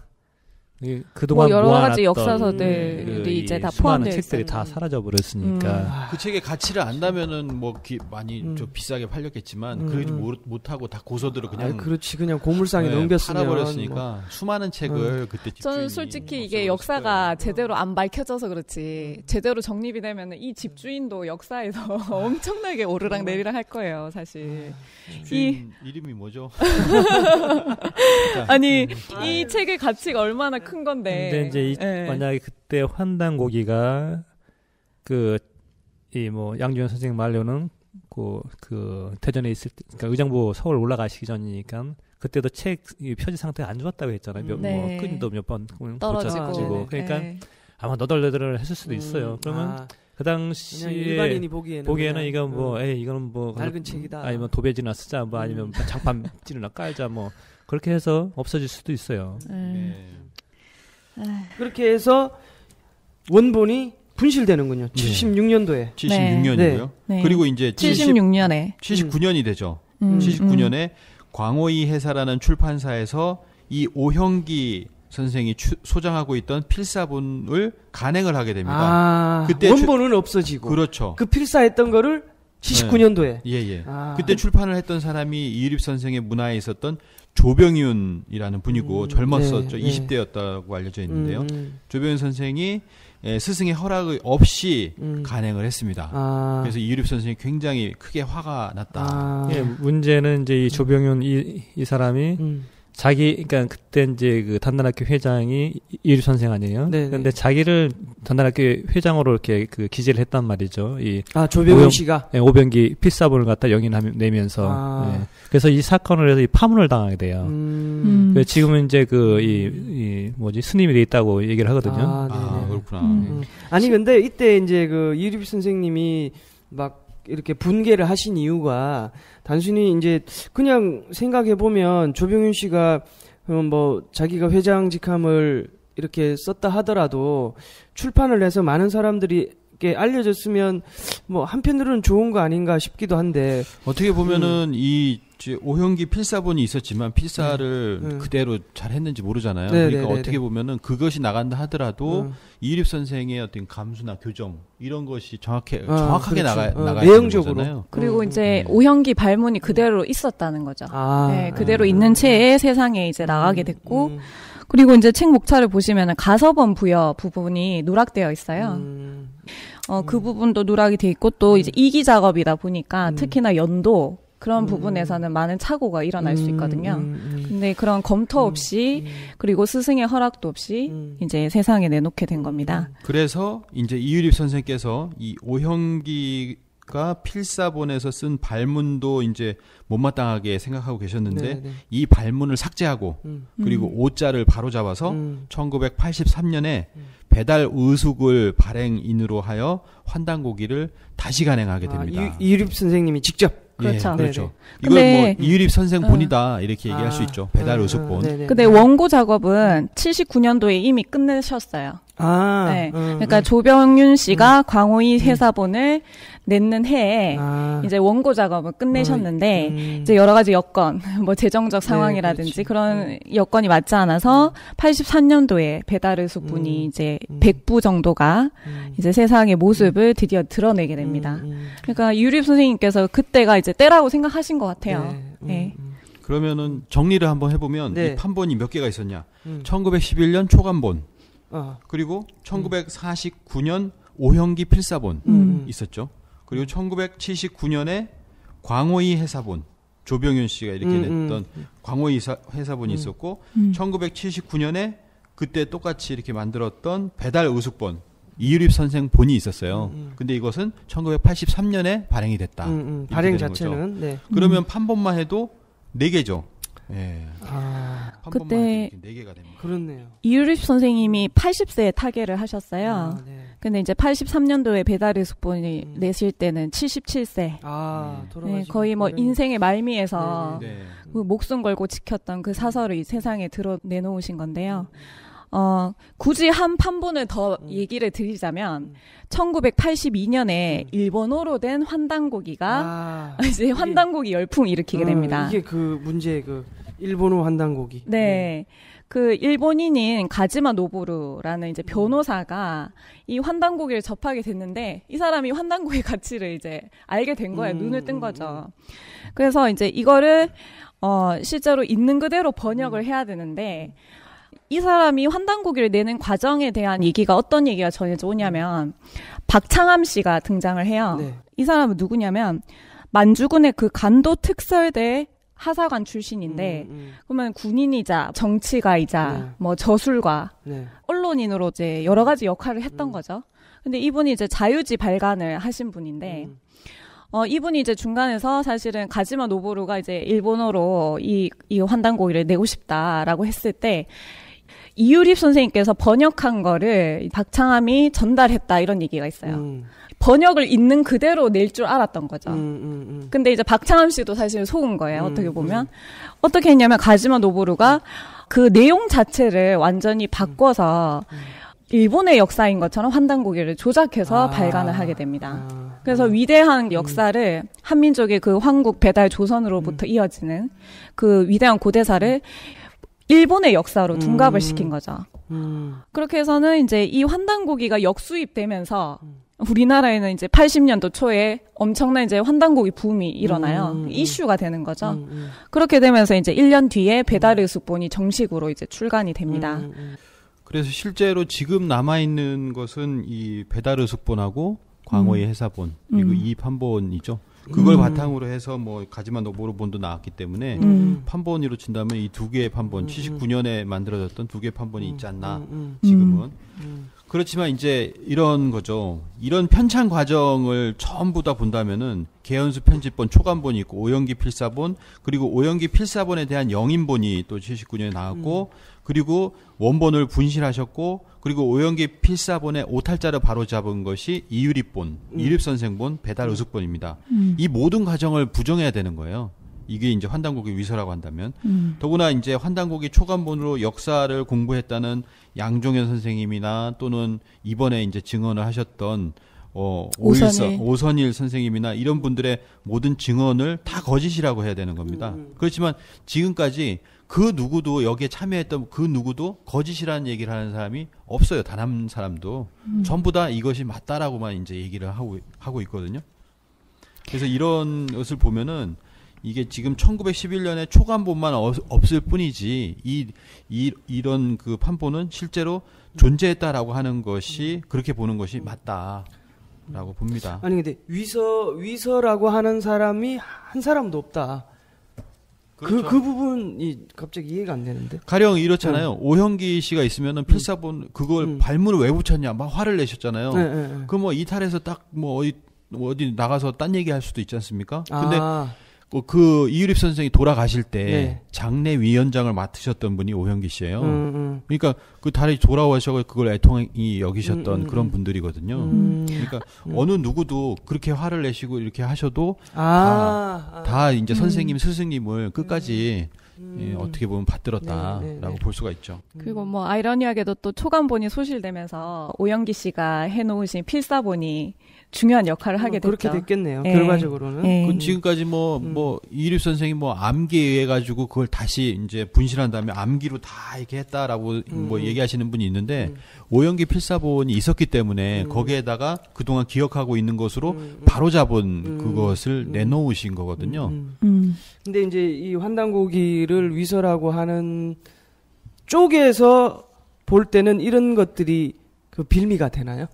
이 그동안 뭐 여러 가지 모아놨던 역사서들이 그 이제 이 다 수많은 포함되어 책들이 있어요. 다 사라져 버렸으니까. 아. 그 책의 가치를 안다면은 뭐 기, 많이 음. 좀 비싸게 팔렸겠지만 음, 그러지 음. 못, 못하고 다 고서들을 그냥 아, 그렇지. 그냥 고물상에 네, 넘겼으면 팔아버렸으니까 뭐. 수많은 책을 그때 집주인이 저는 솔직히 이게 없애버렸을 역사가 거예요. 제대로 안 밝혀져서 그렇지 제대로 정립이 되면 이 집주인도 역사에서 엄청나게 오르락 내리락 할 거예요 사실. 집주인 이름이 뭐죠? 아니 이 책의 가치가 얼마나 큰 건데. 근데 이제 이, 예. 만약에 그때 환단고기가 그 이 뭐 양주현 선생님 말로는 그, 그 대전에 있을 때, 그러니까 의정부 서울 올라가시기 전이니까 그때도 책 이 표지 상태가 안 좋았다고 했잖아요. 몇, 네. 뭐 끈도 몇 번 떨어지고. 고쳐지고. 그러니까 예. 아마 너덜너덜 했을 수도 있어요. 음, 그러면 아, 그 그냥 당시에 일반인이 보기에는 보기에는 그냥, 이건 뭐, 음, 에이, 이거는 뭐, 낡은 책이다. 아니면 도배지나 쓰자, 뭐, 아니면 음. 장판지나 깔자, 뭐, 그렇게 해서 없어질 수도 있어요. 예. 네. 그렇게 해서 원본이 분실되는군요. 칠십육 년도에. 칠십육 년이고요. 네. 그리고 이제 칠십육 년에. 칠십구 년이 되죠. 음, 칠십구 음. 년에 광호이 회사라는 출판사에서 이 오형기 선생이 추, 소장하고 있던 필사본을 간행을 하게 됩니다. 아, 그때 원본은 없어지고. 그렇죠. 그 필사했던 거를 칠십구 년도에. 예, 예. 아. 그때 출판을 했던 사람이 이유립 선생의 문화에 있었던 조병윤이라는 분이고 음, 젊었었죠. 네, 네. 이십 대였다고 알려져 있는데요. 음, 조병윤 선생이 예, 스승의 허락이 없이 음. 간행을 했습니다. 아. 그래서 이유립 선생이 굉장히 크게 화가 났다. 아. 예, 문제는 이제 이 조병윤 이, 이 사람이 음. 자기, 그러니까 그때 이제 그 단단학교 회장이 이유 선생 아니에요? 네네. 근데 자기를 단단학교 회장으로 이렇게 그 기재를 했단 말이죠. 이 아, 조병윤 오병- 씨가. 예, 오병기 필사본을 갖다 영인내면서. 아. 예. 그래서 이 사건을 해서 이 파문을 당하게 돼요. 음. 음. 그래서 지금은 이제 그, 이, 이, 뭐지, 스님이 돼 있다고 얘기를 하거든요. 아, 아, 네네. 그렇구나. 음. 음. 아니 근데 이때 이제 그 이유립 선생님이 막 이렇게 분개를 하신 이유가 단순히 이제 그냥 생각해 보면 조병윤 씨가 음, 뭐 자기가 회장 직함을 이렇게 썼다 하더라도 출판을 해서 많은 사람들이 이렇게 알려졌으면 뭐 한편으로는 좋은 거 아닌가 싶기도 한데 어떻게 보면은 음. 이 오형기 필사본이 있었지만 필사를 네. 네. 그대로 잘 했는지 모르잖아요. 네, 그러니까 네, 어떻게 네. 보면은 그것이 나간다 하더라도 음. 이유립 선생의 어떤 감수나 교정 이런 것이 정확해 아, 정확하게 그렇죠. 나가 어, 나가야 내용적으로. 되는 거잖아요. 그리고 음. 이제 네. 오형기 발문이 그대로 있었다는 거죠. 아, 네, 그대로 아, 있는 채에 세상에 이제 나가게 됐고. 음. 그리고 이제 책 목차를 보시면은 가서번 부여 부분이 누락되어 있어요. 음. 어, 그 부분도 누락이 돼 있고 또 이제 이기 작업이다 보니까 음. 특히나 연도 그런 음. 부분에서는 많은 착오가 일어날 음. 수 있거든요. 음. 근데 그런 검토 없이 음. 그리고 스승의 허락도 없이 음. 이제 세상에 내놓게 된 겁니다. 그래서 이제 이유립 선생께서 이 오형기 가 필사본에서 쓴 발문도 이제 못마땅하게 생각하고 계셨는데 네네. 이 발문을 삭제하고 음. 그리고 음. 오자를 바로잡아서 음. 천구백팔십삼 년에 음. 배달 의숙을 발행인으로 하여 환단고기를 다시 간행하게 됩니다. 아, 이, 이유립 선생님이 직접 그렇죠. 예, 그렇죠. 이건 뭐 이유립 선생 본이다 이렇게 얘기할 아, 수 있죠. 배달 의숙본. 아, 근데 원고 작업은 칠십구 년도에 이미 끝내셨어요. 아, 네. 음, 그러니까 음. 조병윤 씨가 음. 광호이 회사본을 냈는 해에 아. 이제 원고 작업을 끝내셨는데 음. 이제 여러 가지 여건, 뭐 재정적 상황이라든지 네, 그런 음. 여건이 맞지 않아서 팔십삼 년도에 배달의 숙분이 음. 이제 음. 백 부 정도가 음. 이제 세상의 모습을 드디어 드러내게 됩니다. 음. 그러니까 유립 선생님께서 그때가 이제 때라고 생각하신 것 같아요. 네. 네. 그러면은 정리를 한번 해보면 네. 이 판본이 몇 개가 있었냐? 음. 천구백십일 년 초간본. 어. 그리고 천구백사십구 년 오형기 필사본 음. 있었죠. 그리고 천구백칠십구 년에 광호이 회사본 조병윤 씨가 이렇게 음, 냈던 음. 광호이 회사본이 음. 있었고 음. 천구백칠십구 년에 그때 똑같이 이렇게 만들었던 배달 의숙본 이유립 선생 본이 있었어요. 음, 음. 근데 이것은 천구백팔십삼 년에 발행이 됐다. 음, 음. 발행 자체는 네. 그러면 음. 판본만 해도 네 개죠. 예. 아, 그때 네 개가 됩니다. 그렇네요. 이유립 선생님이 팔십 세에 타계를 하셨어요. 아, 네. 근데 이제 팔십삼 년도에 배달의 숙본이 음. 내실 때는 칠십칠 세. 아, 돌아가시고. 네, 거의 뭐 인생의 말미에서 네, 네. 그 목숨 걸고 지켰던 그 사설을 이 세상에 드러 내놓으신 건데요. 어, 굳이 한 판본을 더 음. 얘기를 드리자면 음. 천구백팔십이 년에 음. 일본어로 된 환단고기가 아, 이제 환단고기 열풍을 일으키게 어, 됩니다. 이게 그 문제의 그 일본어 환단고기. 네. 네. 그 일본인인 가지마 노보루라는 이제 변호사가 이 환단고기를 접하게 됐는데 이 사람이 환단고기의 가치를 이제 알게 된 거예요. 음, 눈을 뜬 거죠. 그래서 이제 이거를 어 실제로 있는 그대로 번역을 해야 되는데 이 사람이 환단고기를 내는 과정에 대한 얘기가 어떤 얘기가 전해져 오냐면 박창함 씨가 등장을 해요. 네. 이 사람은 누구냐면 만주군의 그 간도 특설대 하사관 출신인데 음, 음. 그러면 군인이자 정치가이자 네. 뭐 저술가 네. 언론인으로 이제 여러 가지 역할을 했던 음. 거죠. 근데 이분이 이제 자유지 발간을 하신 분인데 음. 어 이분이 이제 중간에서 사실은 가지마 노보루가 이제 일본어로 이 이 환단고기를 내고 싶다라고 했을 때 이유립 선생님께서 번역한 거를 박창함이 전달했다 이런 얘기가 있어요. 음. 번역을 있는 그대로 낼 줄 알았던 거죠. 음, 음, 음. 근데 이제 박창함 씨도 사실 속은 거예요. 음, 어떻게 보면. 음. 어떻게 했냐면 가지마 노보루가 그 내용 자체를 완전히 바꿔서 음. 일본의 역사인 것처럼 환단고기를 조작해서 아, 발간을 하게 됩니다. 아, 그래서 음. 위대한 역사를 한민족의 그 황국 배달 조선으로부터 음. 이어지는 그 위대한 고대사를 일본의 역사로 둔갑을 음. 시킨 거죠. 음. 그렇게 해서는 이제 이 환단고기가 역수입되면서 음. 우리나라에는 이제 팔십 년도 초에 엄청난 이제 환단고기 붐이 일어나요. 음. 이슈가 되는 거죠. 음. 음. 그렇게 되면서 이제 일 년 뒤에 배달의 숙본이 정식으로 이제 출간이 됩니다. 음. 음. 그래서 실제로 지금 남아있는 것은 이 배달의 숙본하고 광호의 회사본 그리고 음. 이 판본이죠. 그걸 음. 바탕으로 해서 뭐 가지마 노보루본도 나왔기 때문에 음. 판본으로 친다면 이 두 개의 판본, 음. 칠십구 년에 만들어졌던 두 개의 판본이 있지 않나 음. 지금은. 음. 그렇지만 이제 이런 거죠. 이런 편찬 과정을 전부 다 본다면은 개연수 편집본 초간본이 있고 오형기 필사본 그리고 오형기 필사본에 대한 영인본이 또 칠십구 년에 나왔고 음. 그리고 원본을 분실하셨고 그리고 오형기 필사본의 오탈자를 바로잡은 것이 이유립본, 음. 이유립 선생본, 배달 의숙본입니다. 음. 이 모든 과정을 부정해야 되는 거예요. 이게 이제 환단고기 위서라고 한다면. 음. 더구나 이제 환단고기 초간본으로 역사를 공부했다는 양종현 선생님이나 또는 이번에 이제 증언을 하셨던 어, 오선일. 오선일 선생님이나 이런 분들의 모든 증언을 다 거짓이라고 해야 되는 겁니다. 음. 그렇지만 지금까지 그 누구도 여기에 참여했던 그 누구도 거짓이라는 얘기를 하는 사람이 없어요. 단 한 사람도. 음. 전부 다 이것이 맞다라고만 이제 얘기를 하고, 하고 있거든요. 그래서 이런 것을 보면은 이게 지금 천구백십일 년에 초간본만 없을 뿐이지 이, 이, 이런 그 판본은 실제로 존재했다라고 하는 것이 그렇게 보는 것이 맞다라고 봅니다. 아니 근데 위서 위서라고 하는 사람이 한 사람도 없다. 그그 그렇죠. 그 부분이 갑자기 이해가 안 되는데. 가령 이렇잖아요. 음. 오형기 씨가 있으면은 필사본 그걸 음. 발문을 왜 붙였냐 막 화를 내셨잖아요. 네, 네, 네. 그 뭐 이탈해서 딱 뭐 어디 어디 나가서 딴 얘기할 수도 있지 않습니까? 근데 아. 그 이유립 선생이 돌아가실 때 네. 장례 위원장을 맡으셨던 분이 오형기 씨예요. 음, 음. 그러니까 그 다리 돌아오셔서 그걸 애통이 여기셨던 음, 음, 그런 음. 분들이거든요. 음. 그러니까 음. 어느 누구도 그렇게 화를 내시고 이렇게 하셔도 아, 다, 아. 다 이제 음. 선생님 스승님을 끝까지 음. 예, 어떻게 보면 받들었다라고 네, 네, 네. 볼 수가 있죠. 그리고 뭐 아이러니하게도 또 초간본이 소실되면서 오영기 씨가 해놓으신 필사본이 중요한 역할을 하게 됐죠. 그렇게 됐겠네요. 예. 결과적으로는. 예. 그 지금까지 뭐, 음. 뭐, 이립 선생이 뭐, 암기에 의해 가지고 그걸 다시 이제 분실한 다음에 암기로 다 이렇게 했다라고 음. 뭐 얘기하시는 분이 있는데, 음. 오형기 필사본이 있었기 때문에 음. 거기에다가 그동안 기억하고 있는 것으로 음. 바로 잡은 음. 그것을 음. 내놓으신 거거든요. 음. 음. 근데 이제 이 환단고기를 위서라고 하는 쪽에서 볼 때는 이런 것들이 그 빌미가 되나요?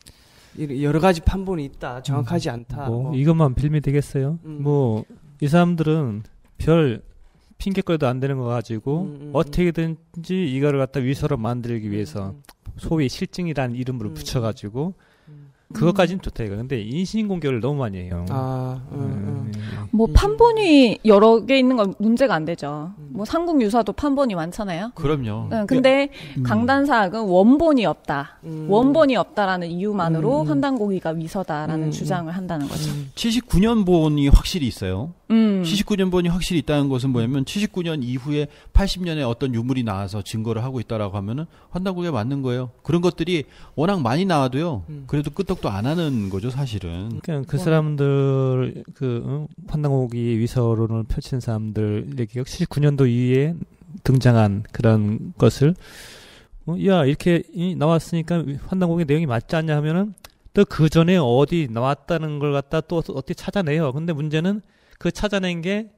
여러 가지 판본이 있다. 정확하지 않다. 뭐, 뭐. 이것만 빌미 되겠어요? 음. 뭐 이 사람들은 별 핑계거리도 안 되는 거 가지고 음, 음, 어떻게든지 이거를 갖다 위서로 만들기 위해서 음, 소위 실증이라는 이름으로 음, 붙여가지고 음. 그것까지는 좋다 이거. 근데 인신공격을 너무 많이 해요. 아, 음, 음. 음. 뭐 판본이 여러 개 있는 건 문제가 안 되죠. 음. 뭐 삼국 유사도 판본이 많잖아요. 그럼요. 응, 근데 음. 강단사학은 원본이 없다. 음. 원본이 없다라는 이유만으로 음. 환단고기가 위서다라는 음. 주장을 한다는 거죠. 음. 칠십구 년 본이 확실히 있어요. 음. 칠십구 년 본이 확실히 있다는 것은 뭐냐면 칠십구 년 이후에 팔십 년에 어떤 유물이 나와서 증거를 하고 있다라고 하면은 환단고기가 맞는 거예요. 그런 것들이 워낙 많이 나와도요. 음. 그래도 끄떡도 안 하는 거죠, 사실은. 그냥 그 사람들 그 어? 환단고기 위서론을 펼친 사람들 얘기가 칠십구 년도 이후에 등장한 그런 것을 어, 야 이렇게 이, 나왔으니까 환단고기 내용이 맞지 않냐 하면은 또 그 전에 어디 나왔다는 걸 갖다 또 어떻게 찾아내요. 근데 문제는 그 찾아낸 게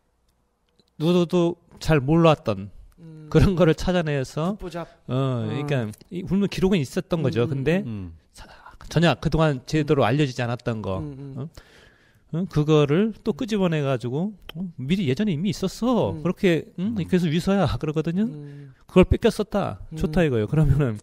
누구도 잘 몰랐던 음. 그런 거를 찾아내서 듣보잡. 어 그러니까 이, 물론 기록은 있었던 거죠. 음, 근데 음. 전혀 그동안 제대로 알려지지 않았던 거 음, 음. 어? 어? 그거를 또 끄집어내 가지고 어? 미리 예전에 이미 있었어. 음. 그렇게 응? 그래서 위서야 그러거든요. 음. 그걸 뺏겼었다. 음. 좋다 이거예요. 그러면은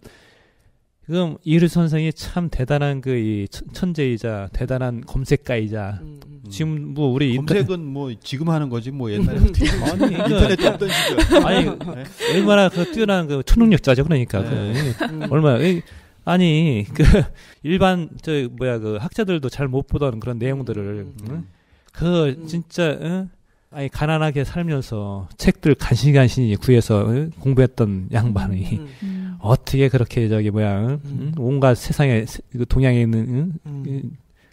그럼 이르 선생이 참 대단한 그 이 천재이자 대단한 검색가이자 음, 음. 지금 뭐 우리 검색은 뭐 지금 하는 거지 뭐 옛날에 어떻게 아니, 인터넷도 없던 시절. 아니 네. 얼마나 그 뛰어난 그 초능력자죠. 그러니까 네. 그, 음. 얼마나 이- 아니 그 일반 저 뭐야 그 학자들도 잘 못 보던 그런 내용들을 음. 응? 그 음. 진짜 응? 아니 가난하게 살면서 책들 간신히 간신히 구해서 응? 공부했던 양반이 음. 음. 어떻게 그렇게 저기 뭐야 응? 음. 응? 온갖 세상에 세- 그 동양에 있는 응? 음. 이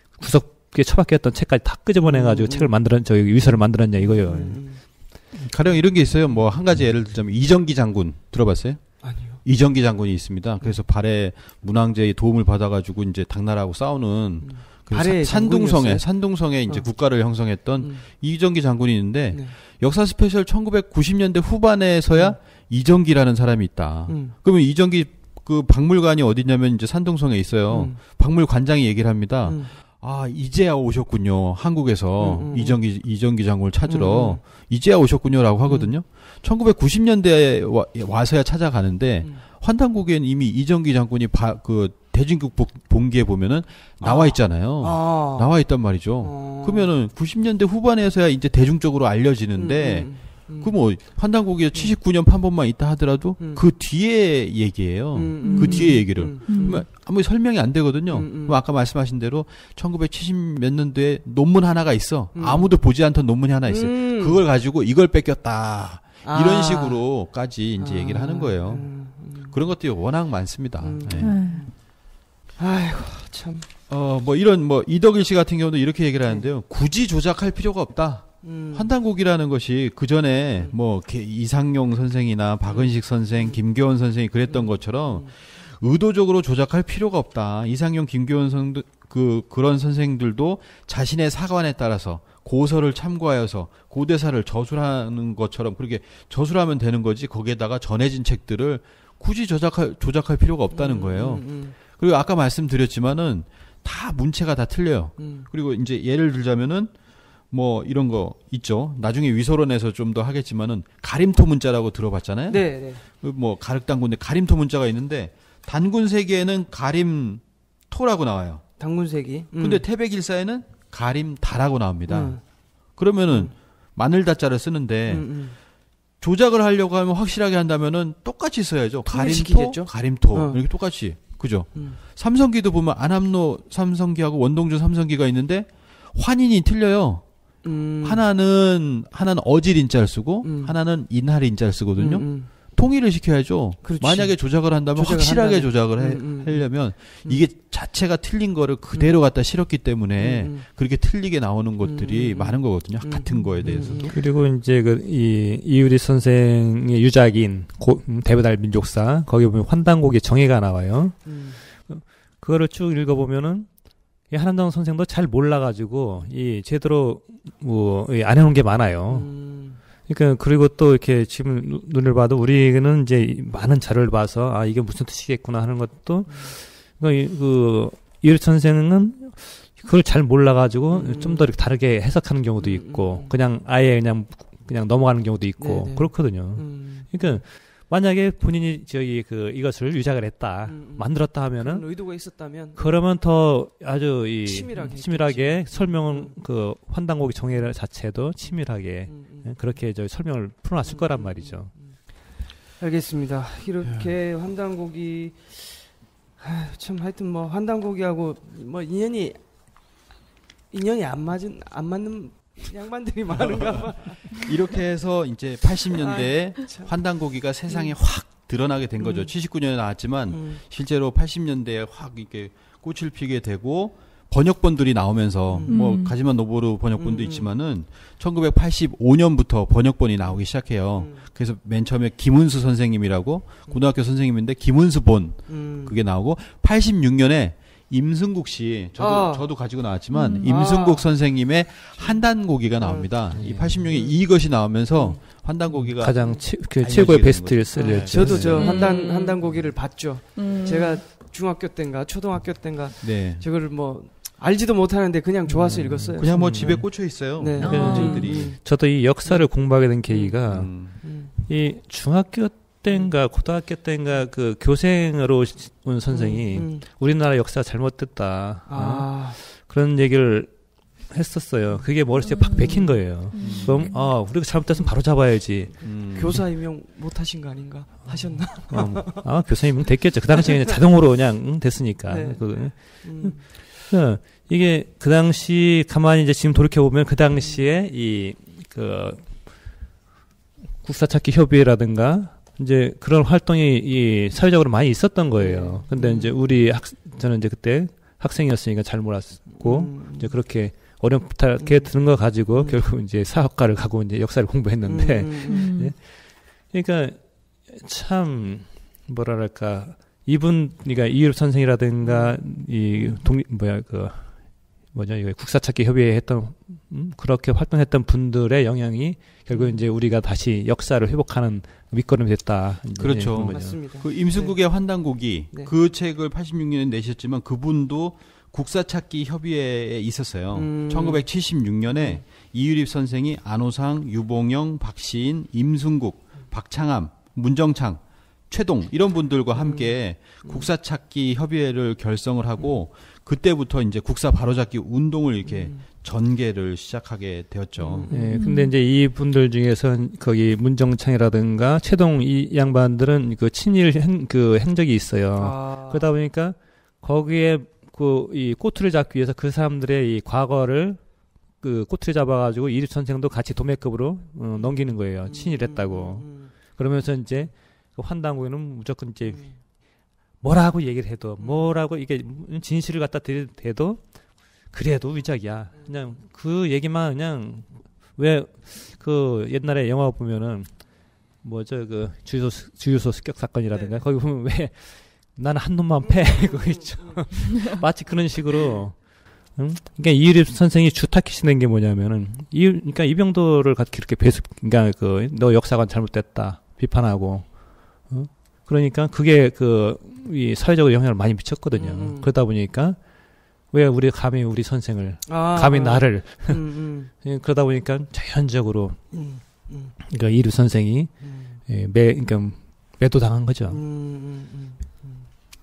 구석에 처박혔던 책까지 다 끄집어내가지고 음. 책을 만들었 저기 위서를 만들었냐 이거요. 음. 가령 이런 게 있어요. 뭐 한 가지 예를 들자면 이정기 장군 들어봤어요? 아니요. 이정기 장군이 있습니다. 그래서 발해 문왕제의 도움을 받아가지고 이제 당나라하고 싸우는 음. 그 발해 사- 산둥성에 장군이었어요? 산둥성에 이제 어. 국가를 형성했던 음. 이정기 장군이 있는데 네. 역사 스페셜 천구백구십 년대 후반에서야 음. 이정기라는 사람이 있다. 음. 그러면 이정기 그 박물관이 어디냐면 이제 산둥성에 있어요. 음. 박물관장이 얘기를 합니다. 음. 아 이제야 오셨군요. 한국에서 음, 음, 이정기 이정기 장군을 찾으러 음, 음. 이제야 오셨군요라고 하거든요. 천구백구십 년대에 와, 와서야 찾아가는데 음. 환단고기에는 이미 이정기 장군이 바, 그 대진국 복- 본기에 보면은 나와 아. 있잖아요. 아. 나와 있단 말이죠. 어. 그러면은 구십 년대 후반에서야 이제 대중적으로 알려지는데 음, 음, 음. 그 뭐 환단고기에 칠십구 년 판본만 있다 하더라도 음. 그 뒤에 얘기예요. 음, 그 음, 뒤에 얘기를. 음, 음. 그러면 아무 설명이 안 되거든요. 음, 음. 그럼 아까 말씀하신 대로 천구백칠십 몇 년도에 논문 하나가 있어. 음. 아무도 보지 않던 논문이 하나 있어요. 음. 그걸 가지고 이걸 뺏겼다. 아. 이런 식으로까지 이제 아. 얘기를 하는 거예요. 음, 음. 그런 것들이 워낙 많습니다. 음. 네. 음. 아이고 참. 어, 뭐 이런 뭐 이덕일 씨 같은 경우도 이렇게 얘기를 하는데요. 굳이 조작할 필요가 없다. 음. 환단곡이라는 것이 그 전에 음. 뭐 이상용 선생이나 박은식 선생, 음. 김교원 선생이 그랬던 음. 것처럼 의도적으로 조작할 필요가 없다. 이상용, 김교원 선 그 그런 선생들도 자신의 사관에 따라서 고서를 참고하여서 고대사를 저술하는 것처럼 그렇게 저술하면 되는 거지. 거기에다가 전해진 책들을 굳이 조작할 조작할 필요가 없다는 거예요. 음, 음, 음. 그리고 아까 말씀드렸지만은 다 문체가 다 틀려요. 음. 그리고 이제 예를 들자면은 뭐 이런 거 있죠. 나중에 위서론에서 좀 더 하겠지만은 가림토 문자라고 들어봤잖아요. 네, 네. 뭐 가륵단군데 가림토 문자가 있는데 단군 세기에는 가림토라고 나와요. 단군 세기. 음. 근데 태백일사에는 가림다라고 나옵니다. 음. 그러면은 음. 마늘다자를 쓰는데 음, 음. 조작을 하려고 하면 확실하게 한다면은 똑같이 써야죠. 가림토, 가림토 어. 이렇게 똑같이. 그죠? 음. 삼성기도 보면 안암로 삼성기하고 원동주 삼성기가 있는데 환인이 틀려요. 음. 하나는 하나는 어질 인자를 쓰고 음. 하나는 인할 인자를 쓰거든요. 음, 음. 통일을 시켜야죠. 그렇지. 만약에 조작을 한다면 조작을 확실하게 한다면. 조작을 해, 음, 음. 하려면 음. 이게 자체가 틀린 거를 그대로 갖다 실었기 때문에 음. 그렇게 틀리게 나오는 것들이 음. 많은 거거든요. 음. 같은 거에 대해서도. 그리고 이제 그 이 이유리 선생의 유작인 고, 대배달 민족사 거기 보면 환단곡의 정의가 나와요. 음. 그거를 쭉 읽어보면은 이 한남동 선생도 잘 몰라가지고 이 제대로 뭐 안 해놓은 게 많아요. 음. 그러니까 그리고 또 이렇게 지금 눈을 봐도 우리는 이제 많은 자료를 봐서 아 이게 무슨 뜻이겠구나 하는 것도 그러니까 그 이유리 선생은 그걸 잘 몰라가지고 음. 좀 더 이렇게 다르게 해석하는 경우도 있고 음. 그냥 아예 그냥 그냥 넘어가는 경우도 있고 네네. 그렇거든요. 음. 그러니까 만약에 본인이 저기 그 이것을 유작을 했다, 음, 만들었다 하면은 의도가 있었다면 그러면 더 아주 이 치밀하게, 치밀하게 설명은 음. 그 환단곡의 정의 자체도 치밀하게 음, 음. 그렇게 저 설명을 풀어놨을 음, 거란 말이죠. 음, 음. 알겠습니다. 이렇게 야. 환단곡이 아유, 참 하여튼 뭐 환단곡이하고 뭐 인연이 인연이 안 맞은 안 맞는. 양반들이 많은가 봐. 이렇게 해서 이제 팔십 년대에 아, 환단고기가 세상에 음. 확 드러나게 된 거죠. 음. 칠십구 년에 나왔지만 음. 실제로 팔십 년대에 확 이렇게 꽃을 피게 되고 번역본들이 나오면서 음. 뭐 가지만 노보루 번역본도 음. 있지만은 천구백팔십오 년부터 번역본이 나오기 시작해요. 음. 그래서 맨 처음에 김은수 선생님이라고 고등학교 선생님인데 김은수 본 음. 그게 나오고 팔십육 년에 임승국 씨, 저도, 아. 저도 가지고 나왔지만, 음. 임승국 아. 선생님의 한단고기가 나옵니다. 음. 이 팔십육 년에 음. 이것이 나오면서, 음. 한단고기가. 가장 치, 그 최고의 베스트셀러였죠. 네. 저도 저 음. 한단, 한단고기를 봤죠. 음. 제가 중학교 때인가, 초등학교 때인가, 네. 저거를 뭐, 알지도 못하는데 그냥 좋아서 음. 읽었어요. 그냥 뭐 집에 꽂혀 있어요. 네. 선생님들이. 음. 저도 이 역사를 공부하게 된 계기가, 음. 이 중학교 때인가 고등학교 때인가 그 교생으로 온 선생이 음, 음. 우리나라 역사가 잘못됐다 아. 어? 그런 얘기를 했었어요. 그게 머릿속에 팍 박힌 거예요. 음. 그럼 아 우리가 잘못됐으면 바로 잡아야지. 음. 교사 임용 못하신 거 아닌가? 하셨나? 어, 아 교사 임용 됐겠죠. 그 당시에 그냥 자동으로 그냥 응, 됐으니까. 네. 그, 음. 그, 이게 그 당시 가만히 이제 지금 돌이켜 보면 그 당시에 이 그 국사찾기 협의회라든가 이제 그런 활동이 이 사회적으로 많이 있었던 거예요. 근데 음. 이제 우리 학 저는 이제 그때 학생이었으니까 잘 몰랐고 음. 이제 그렇게 어렵게 음. 드는 거 가지고 음. 결국 이제 사학과를 가고 이제 역사를 공부했는데 음. 네? 그러니까 참 뭐랄까 이분 그러니까 이율 선생이라든가 이 동 뭐야 그 뭐냐 이거 국사찾기 협의회 했던 음? 그렇게 활동했던 분들의 영향이 결국 이제 우리가 다시 역사를 회복하는 밑거름이 됐다. 그렇죠. 네, 맞습니다. 그 임승국의 네. 환단고기 네. 그 책을 팔십육 년에 내셨지만 그분도 국사찾기 협의회에 있었어요. 음. 천구백칠십육 년에 음. 이유립 선생이 안호상, 유봉영, 박시인, 임승국, 박창암, 문정창, 최동 이런 분들과 함께 음. 국사찾기 협의회를 결성을 하고 음. 그때부터 이제 국사 바로잡기 운동을 이렇게 음. 전개를 시작하게 되었죠. 음. 네, 근데 이제 이 분들 중에선 거기 문정창이라든가 최동 이 양반들은 그 친일 행, 그 행적이 있어요. 아. 그러다 보니까 거기에 그 이 꼬투리를 잡기 위해서 그 사람들의 이 과거를 그 꼬투리 잡아가지고 이립 선생도 같이 도매급으로 어, 넘기는 거예요. 친일했다고. 음. 그러면서 이제 그 환단고에는 무조건 이제 음. 뭐라고 얘기를 해도 뭐라고 이게 진실을 갖다 대도 그래도 위작이야. 그냥 그 얘기만 그냥 왜 그 옛날에 영화 보면은 뭐죠 그 주유소 주유소 습격 사건이라든가 네. 거기 보면 왜 나는 한 놈만 패 그거 있죠. 마치 그런 식으로. 응? 그러니까 이유립 선생이 주타깃이 된 게 뭐냐면은 이 그러니까 이병도를 같이 이렇게 배수 그러니까 그 너 역사관 잘못됐다 비판하고. 어? 그러니까 그게 그 이 사회적으로 영향을 많이 미쳤거든요. 음. 그러다 보니까 왜 우리 감히 우리 선생을 아, 감히 아. 나를 음, 음. 그러다 보니까 자연적으로 음, 음. 그러니까 이류 선생이 음. 예, 매 그러니까 매도당한 거죠. 음, 음, 음, 음.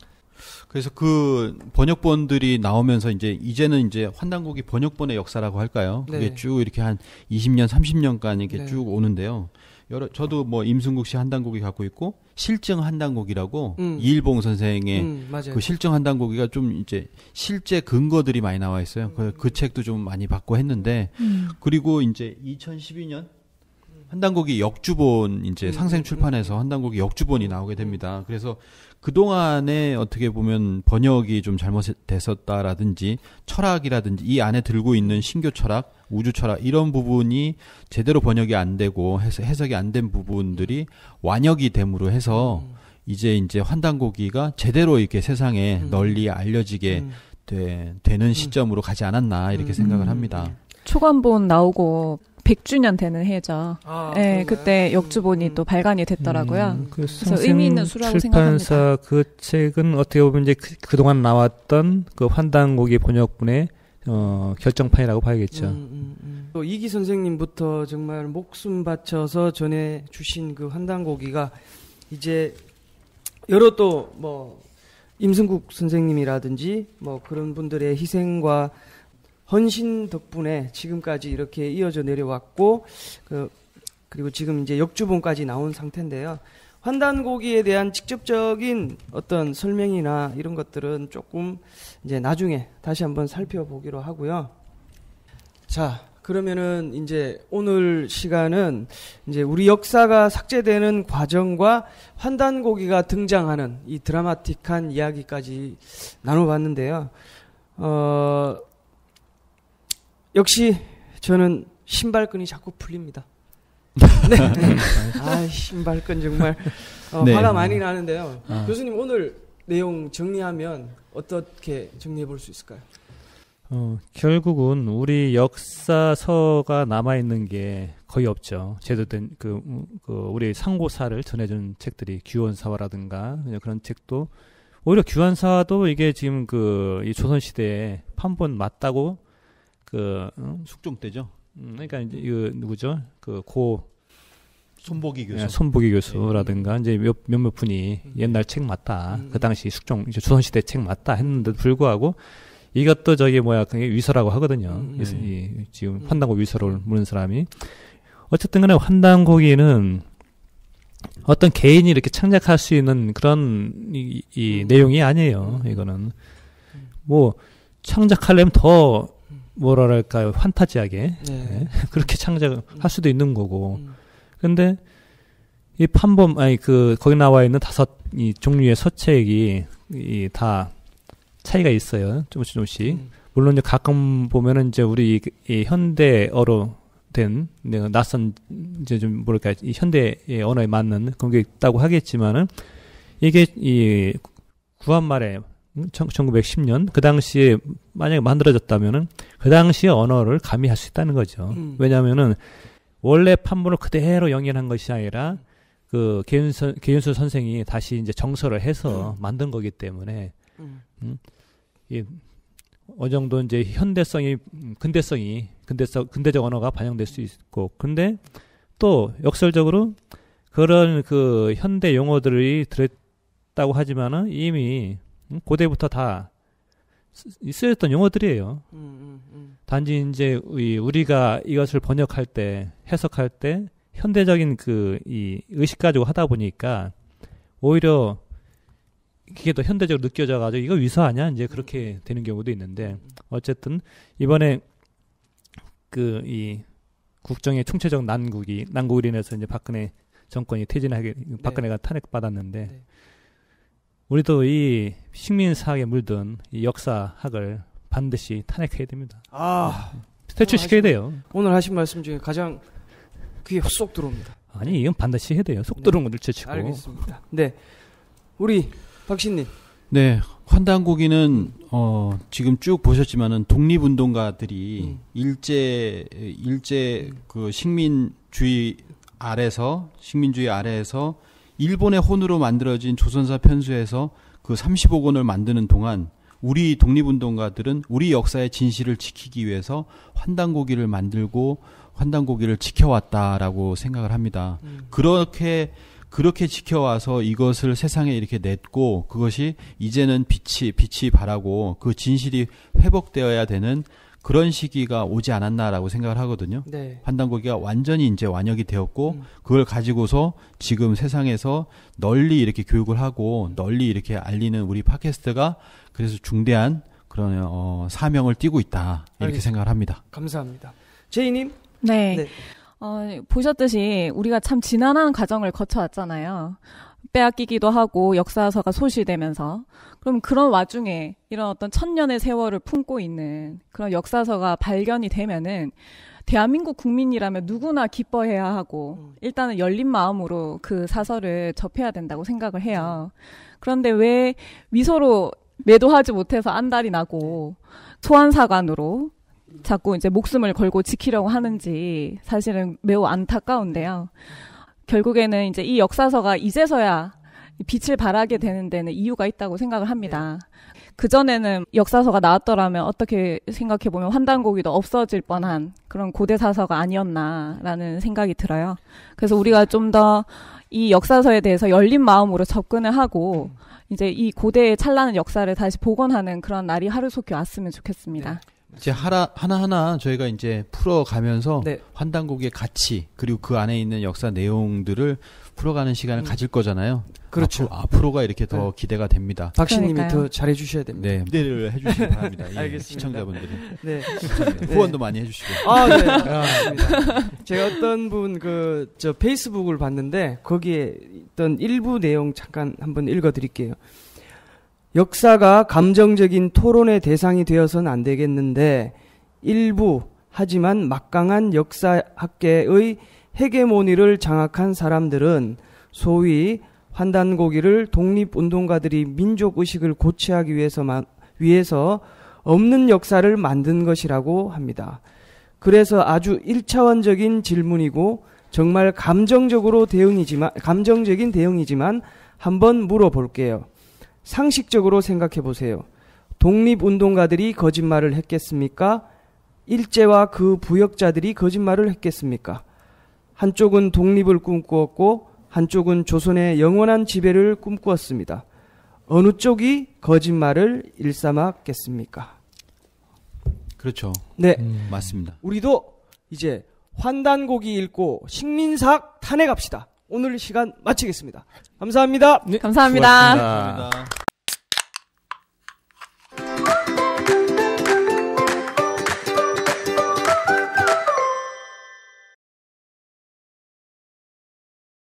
그래서 그 번역본들이 나오면서 이제 이제는 이제 환단고기 번역본의 역사라고 할까요? 그게 네. 쭉 이렇게 한 이십 년, 삼십 년간 이렇게 네. 쭉 오는데요. 여러 저도 뭐 임승국 씨 한단고기 갖고 있고 실증 한단고기라고 음. 이일봉 선생의 음, 그 실증 한단고기가 좀 이제 실제 근거들이 많이 나와 있어요. 음. 그, 그 책도 좀 많이 받고 했는데 음. 그리고 이제 이천십이 년 한단고기 역주본 이제 음. 상생 출판에서 한단고기 역주본이 나오게 됩니다. 그래서 그 동안에 어떻게 보면 번역이 좀 잘못됐었다라든지 철학이라든지 이 안에 들고 있는 신교 철학, 우주 철학 이런 부분이 제대로 번역이 안 되고 해서 해석이 안 된 부분들이 완역이 됨으로 해서 음. 이제 이제 환단고기가 제대로 이렇게 세상에 음. 널리 알려지게 음. 되, 되는 시점으로 가지 않았나 이렇게 음. 생각을 합니다. 초간본 나오고 백 주년 되는 해죠. 아, 네, 그때 역주본이 음. 또 발간이 됐더라고요. 음, 그래서 의미 있는 수라고 생각합니다. 그 책은 어떻게 보면 이제 그, 그동안 나왔던 그 환단고기 번역본의 어, 결정판이라고 봐야겠죠. 음, 음, 음. 또 이기 선생님부터 정말 목숨 바쳐서 전해 주신 그 환단고기가 이제 여러 또 뭐 임승국 선생님이라든지 뭐 그런 분들의 희생과 헌신 덕분에 지금까지 이렇게 이어져 내려왔고, 그, 그리고 지금 이제 역주본까지 나온 상태인데요. 환단고기에 대한 직접적인 어떤 설명이나 이런 것들은 조금 이제 나중에 다시 한번 살펴보기로 하고요. 자, 그러면은 이제 오늘 시간은 이제 우리 역사가 삭제되는 과정과 환단고기가 등장하는 이 드라마틱한 이야기까지 나눠봤는데요. 어, 역시 저는 신발끈이 자꾸 풀립니다. 네. 아, 신발끈 정말 어, 네. 화가 많이 나는데요. 아. 교수님 오늘 내용 정리하면 어떻게 정리해 볼 수 있을까요? 어, 결국은 우리 역사서가 남아 있는 게 거의 없죠. 제대로 된 그, 그 우리 상고사를 전해준 책들이 규원사화라든가 그런 책도 오히려 규환사도 이게 지금 그 이 조선 시대에 판본 맞다고 그 응? 숙종 때죠. 음, 그러니까 이제 그 누구죠? 그 고 손보기 교수, 예, 손보기 교수라든가 네. 이제 몇 몇몇 분이 음. 옛날 책 맞다. 음. 그 당시 숙종 이제 조선 시대 책 맞다 했는데도 불구하고 이것도 저기 뭐야 그게 위서라고 하거든요. 음. 네. 이, 지금 환단고기 위서를 묻는 사람이 어쨌든간에 환단고기는 어떤 개인이 이렇게 창작할 수 있는 그런 이, 이 음. 내용이 아니에요. 음. 이거는 뭐 창작하려면 더 뭐랄까요 판타지하게 네. 네. 그렇게 창작할 수도 있는 거고. 음. 근데 이 판범 아니 그 거기 나와 있는 다섯 이 종류의 서책이 이 다 차이가 있어요. 조금씩 조금씩. 음. 물론 이제 가끔 보면은 이제 우리 이, 이 현대어로 된 낯선 이제 좀 뭐랄까 이 현대의 언어에 맞는 그런 게 있다고 하겠지만은 이게 이 구한 말에 천구백십 년 그 당시에 만약에 만들어졌다면은 그 당시의 언어를 가미할 수 있다는 거죠. 음. 왜냐하면은 원래 판본을 그대로 영연한 것이 아니라 그 계윤수, 계윤수 선생이 다시 이제 정서를 해서 음. 만든 거기 때문에 음. 음, 이 어느 정도 이제 현대성이 근대성이 근대성 근대적 언어가 반영될 수 있고 근데 또 역설적으로 그런 그 현대 용어들이 들었다고 하지만은 이미 고대부터 다 쓰였던 용어들이에요. 음, 음, 음. 단지 이제 우리가 이것을 번역할 때, 해석할 때 현대적인 그 이 의식 가지고 하다 보니까 오히려 그게 더 현대적으로 느껴져 가지고 이거 위서 아니야? 이제 그렇게 되는 경우도 있는데 어쨌든 이번에 그 이 국정의 총체적 난국이 난국으로 인해서 이제 박근혜 정권이 퇴진하게 네. 박근혜가 탄핵받았는데 네. 우리도 이 식민사학에 물든 이 역사학을 반드시 탄핵해야 됩니다. 아, 퇴출시켜야 돼요. 오늘 하신 말씀 중에 가장 귀에 쏙 들어옵니다. 아니, 이건 반드시 해야 돼요. 속 들어온 건 들치고. 알겠습니다. 네, 우리 박신님. 네, 환단고기는 어, 지금 쭉 보셨지만은 독립운동가들이 음. 일제 일제 음. 그 식민주의 아래서 식민주의 아래에서 일본의 혼으로 만들어진 조선사 편수에서 그 삼십오 권을 만드는 동안 우리 독립운동가들은 우리 역사의 진실을 지키기 위해서 환단고기를 만들고 환단고기를 지켜왔다라고 생각을 합니다. 음. 그렇게 그렇게 지켜와서 이것을 세상에 이렇게 냈고 그것이 이제는 빛이 빛이 바라고 그 진실이 회복되어야 되는 그런 시기가 오지 않았나라고 생각을 하거든요. 네. 환단고기가 완전히 이제 완역이 되었고 음. 그걸 가지고서 지금 세상에서 널리 이렇게 교육을 하고 널리 이렇게 알리는 우리 팟캐스트가 그래서 중대한 그런 어, 사명을 띠고 있다 이렇게 알겠습니다. 생각을 합니다. 감사합니다. 제이님. 네. 네. 어, 보셨듯이 우리가 참 지난한 과정을 거쳐왔잖아요. 빼앗기기도 하고 역사서가 소실되면서 그럼 그런 와중에 이런 어떤 천년의 세월을 품고 있는 그런 역사서가 발견이 되면은 대한민국 국민이라면 누구나 기뻐해야 하고 일단은 열린 마음으로 그 사설을 접해야 된다고 생각을 해요. 그런데 왜 위서로 매도하지 못해서 안달이 나고 소환사관으로 자꾸 이제 목숨을 걸고 지키려고 하는지 사실은 매우 안타까운데요. 결국에는 이제 이 역사서가 이제서야 빛을 발하게 되는 데는 이유가 있다고 생각을 합니다. 네. 그전에는 역사서가 나왔더라면 어떻게 생각해보면 환단고기도 없어질 뻔한 그런 고대 사서가 아니었나라는 생각이 들어요. 그래서 우리가 좀 더 이 역사서에 대해서 열린 마음으로 접근을 하고 이제 이 고대의 찬란한 역사를 다시 복원하는 그런 날이 하루속히 왔으면 좋겠습니다. 네. 이제 하나, 하나하나 저희가 이제 풀어가면서 네. 환단고기의 가치 그리고 그 안에 있는 역사 내용들을 풀어가는 시간을 음. 가질 거잖아요. 그렇죠. 앞으로, 앞으로가 이렇게 더 네. 기대가 됩니다. 박신님이 더 잘해주셔야 됩니다. 네, 기대를 해주시기 바랍니다. 예, 알겠습니다. 시청자분들이. 네. 네. 후원도 많이 해주시고. 아, 네. 알겠습니다. 제가 어떤 분 그 저 페이스북을 봤는데 거기에 있던 일부 내용 잠깐 한번 읽어드릴게요. 역사가 감정적인 토론의 대상이 되어서는 안 되겠는데 일부 하지만 막강한 역사학계의 헤게모니를 장악한 사람들은 소위 환단고기를 독립운동가들이 민족의식을 고취하기 위해서만, 위해서 없는 역사를 만든 것이라고 합니다. 그래서 아주 일차원적인 질문이고 정말 감정적으로 대응이지만, 감정적인 대응이지만 한번 물어볼게요. 상식적으로 생각해 보세요. 독립운동가들이 거짓말을 했겠습니까? 일제와 그 부역자들이 거짓말을 했겠습니까? 한쪽은 독립을 꿈꾸었고 한쪽은 조선의 영원한 지배를 꿈꾸었습니다. 어느 쪽이 거짓말을 일삼았겠습니까? 그렇죠. 네, 음, 맞습니다. 우리도 이제 환단고기 읽고 식민사학 탄핵합시다. 오늘 시간 마치겠습니다. 감사합니다. 네, 감사합니다. 수고하셨습니다.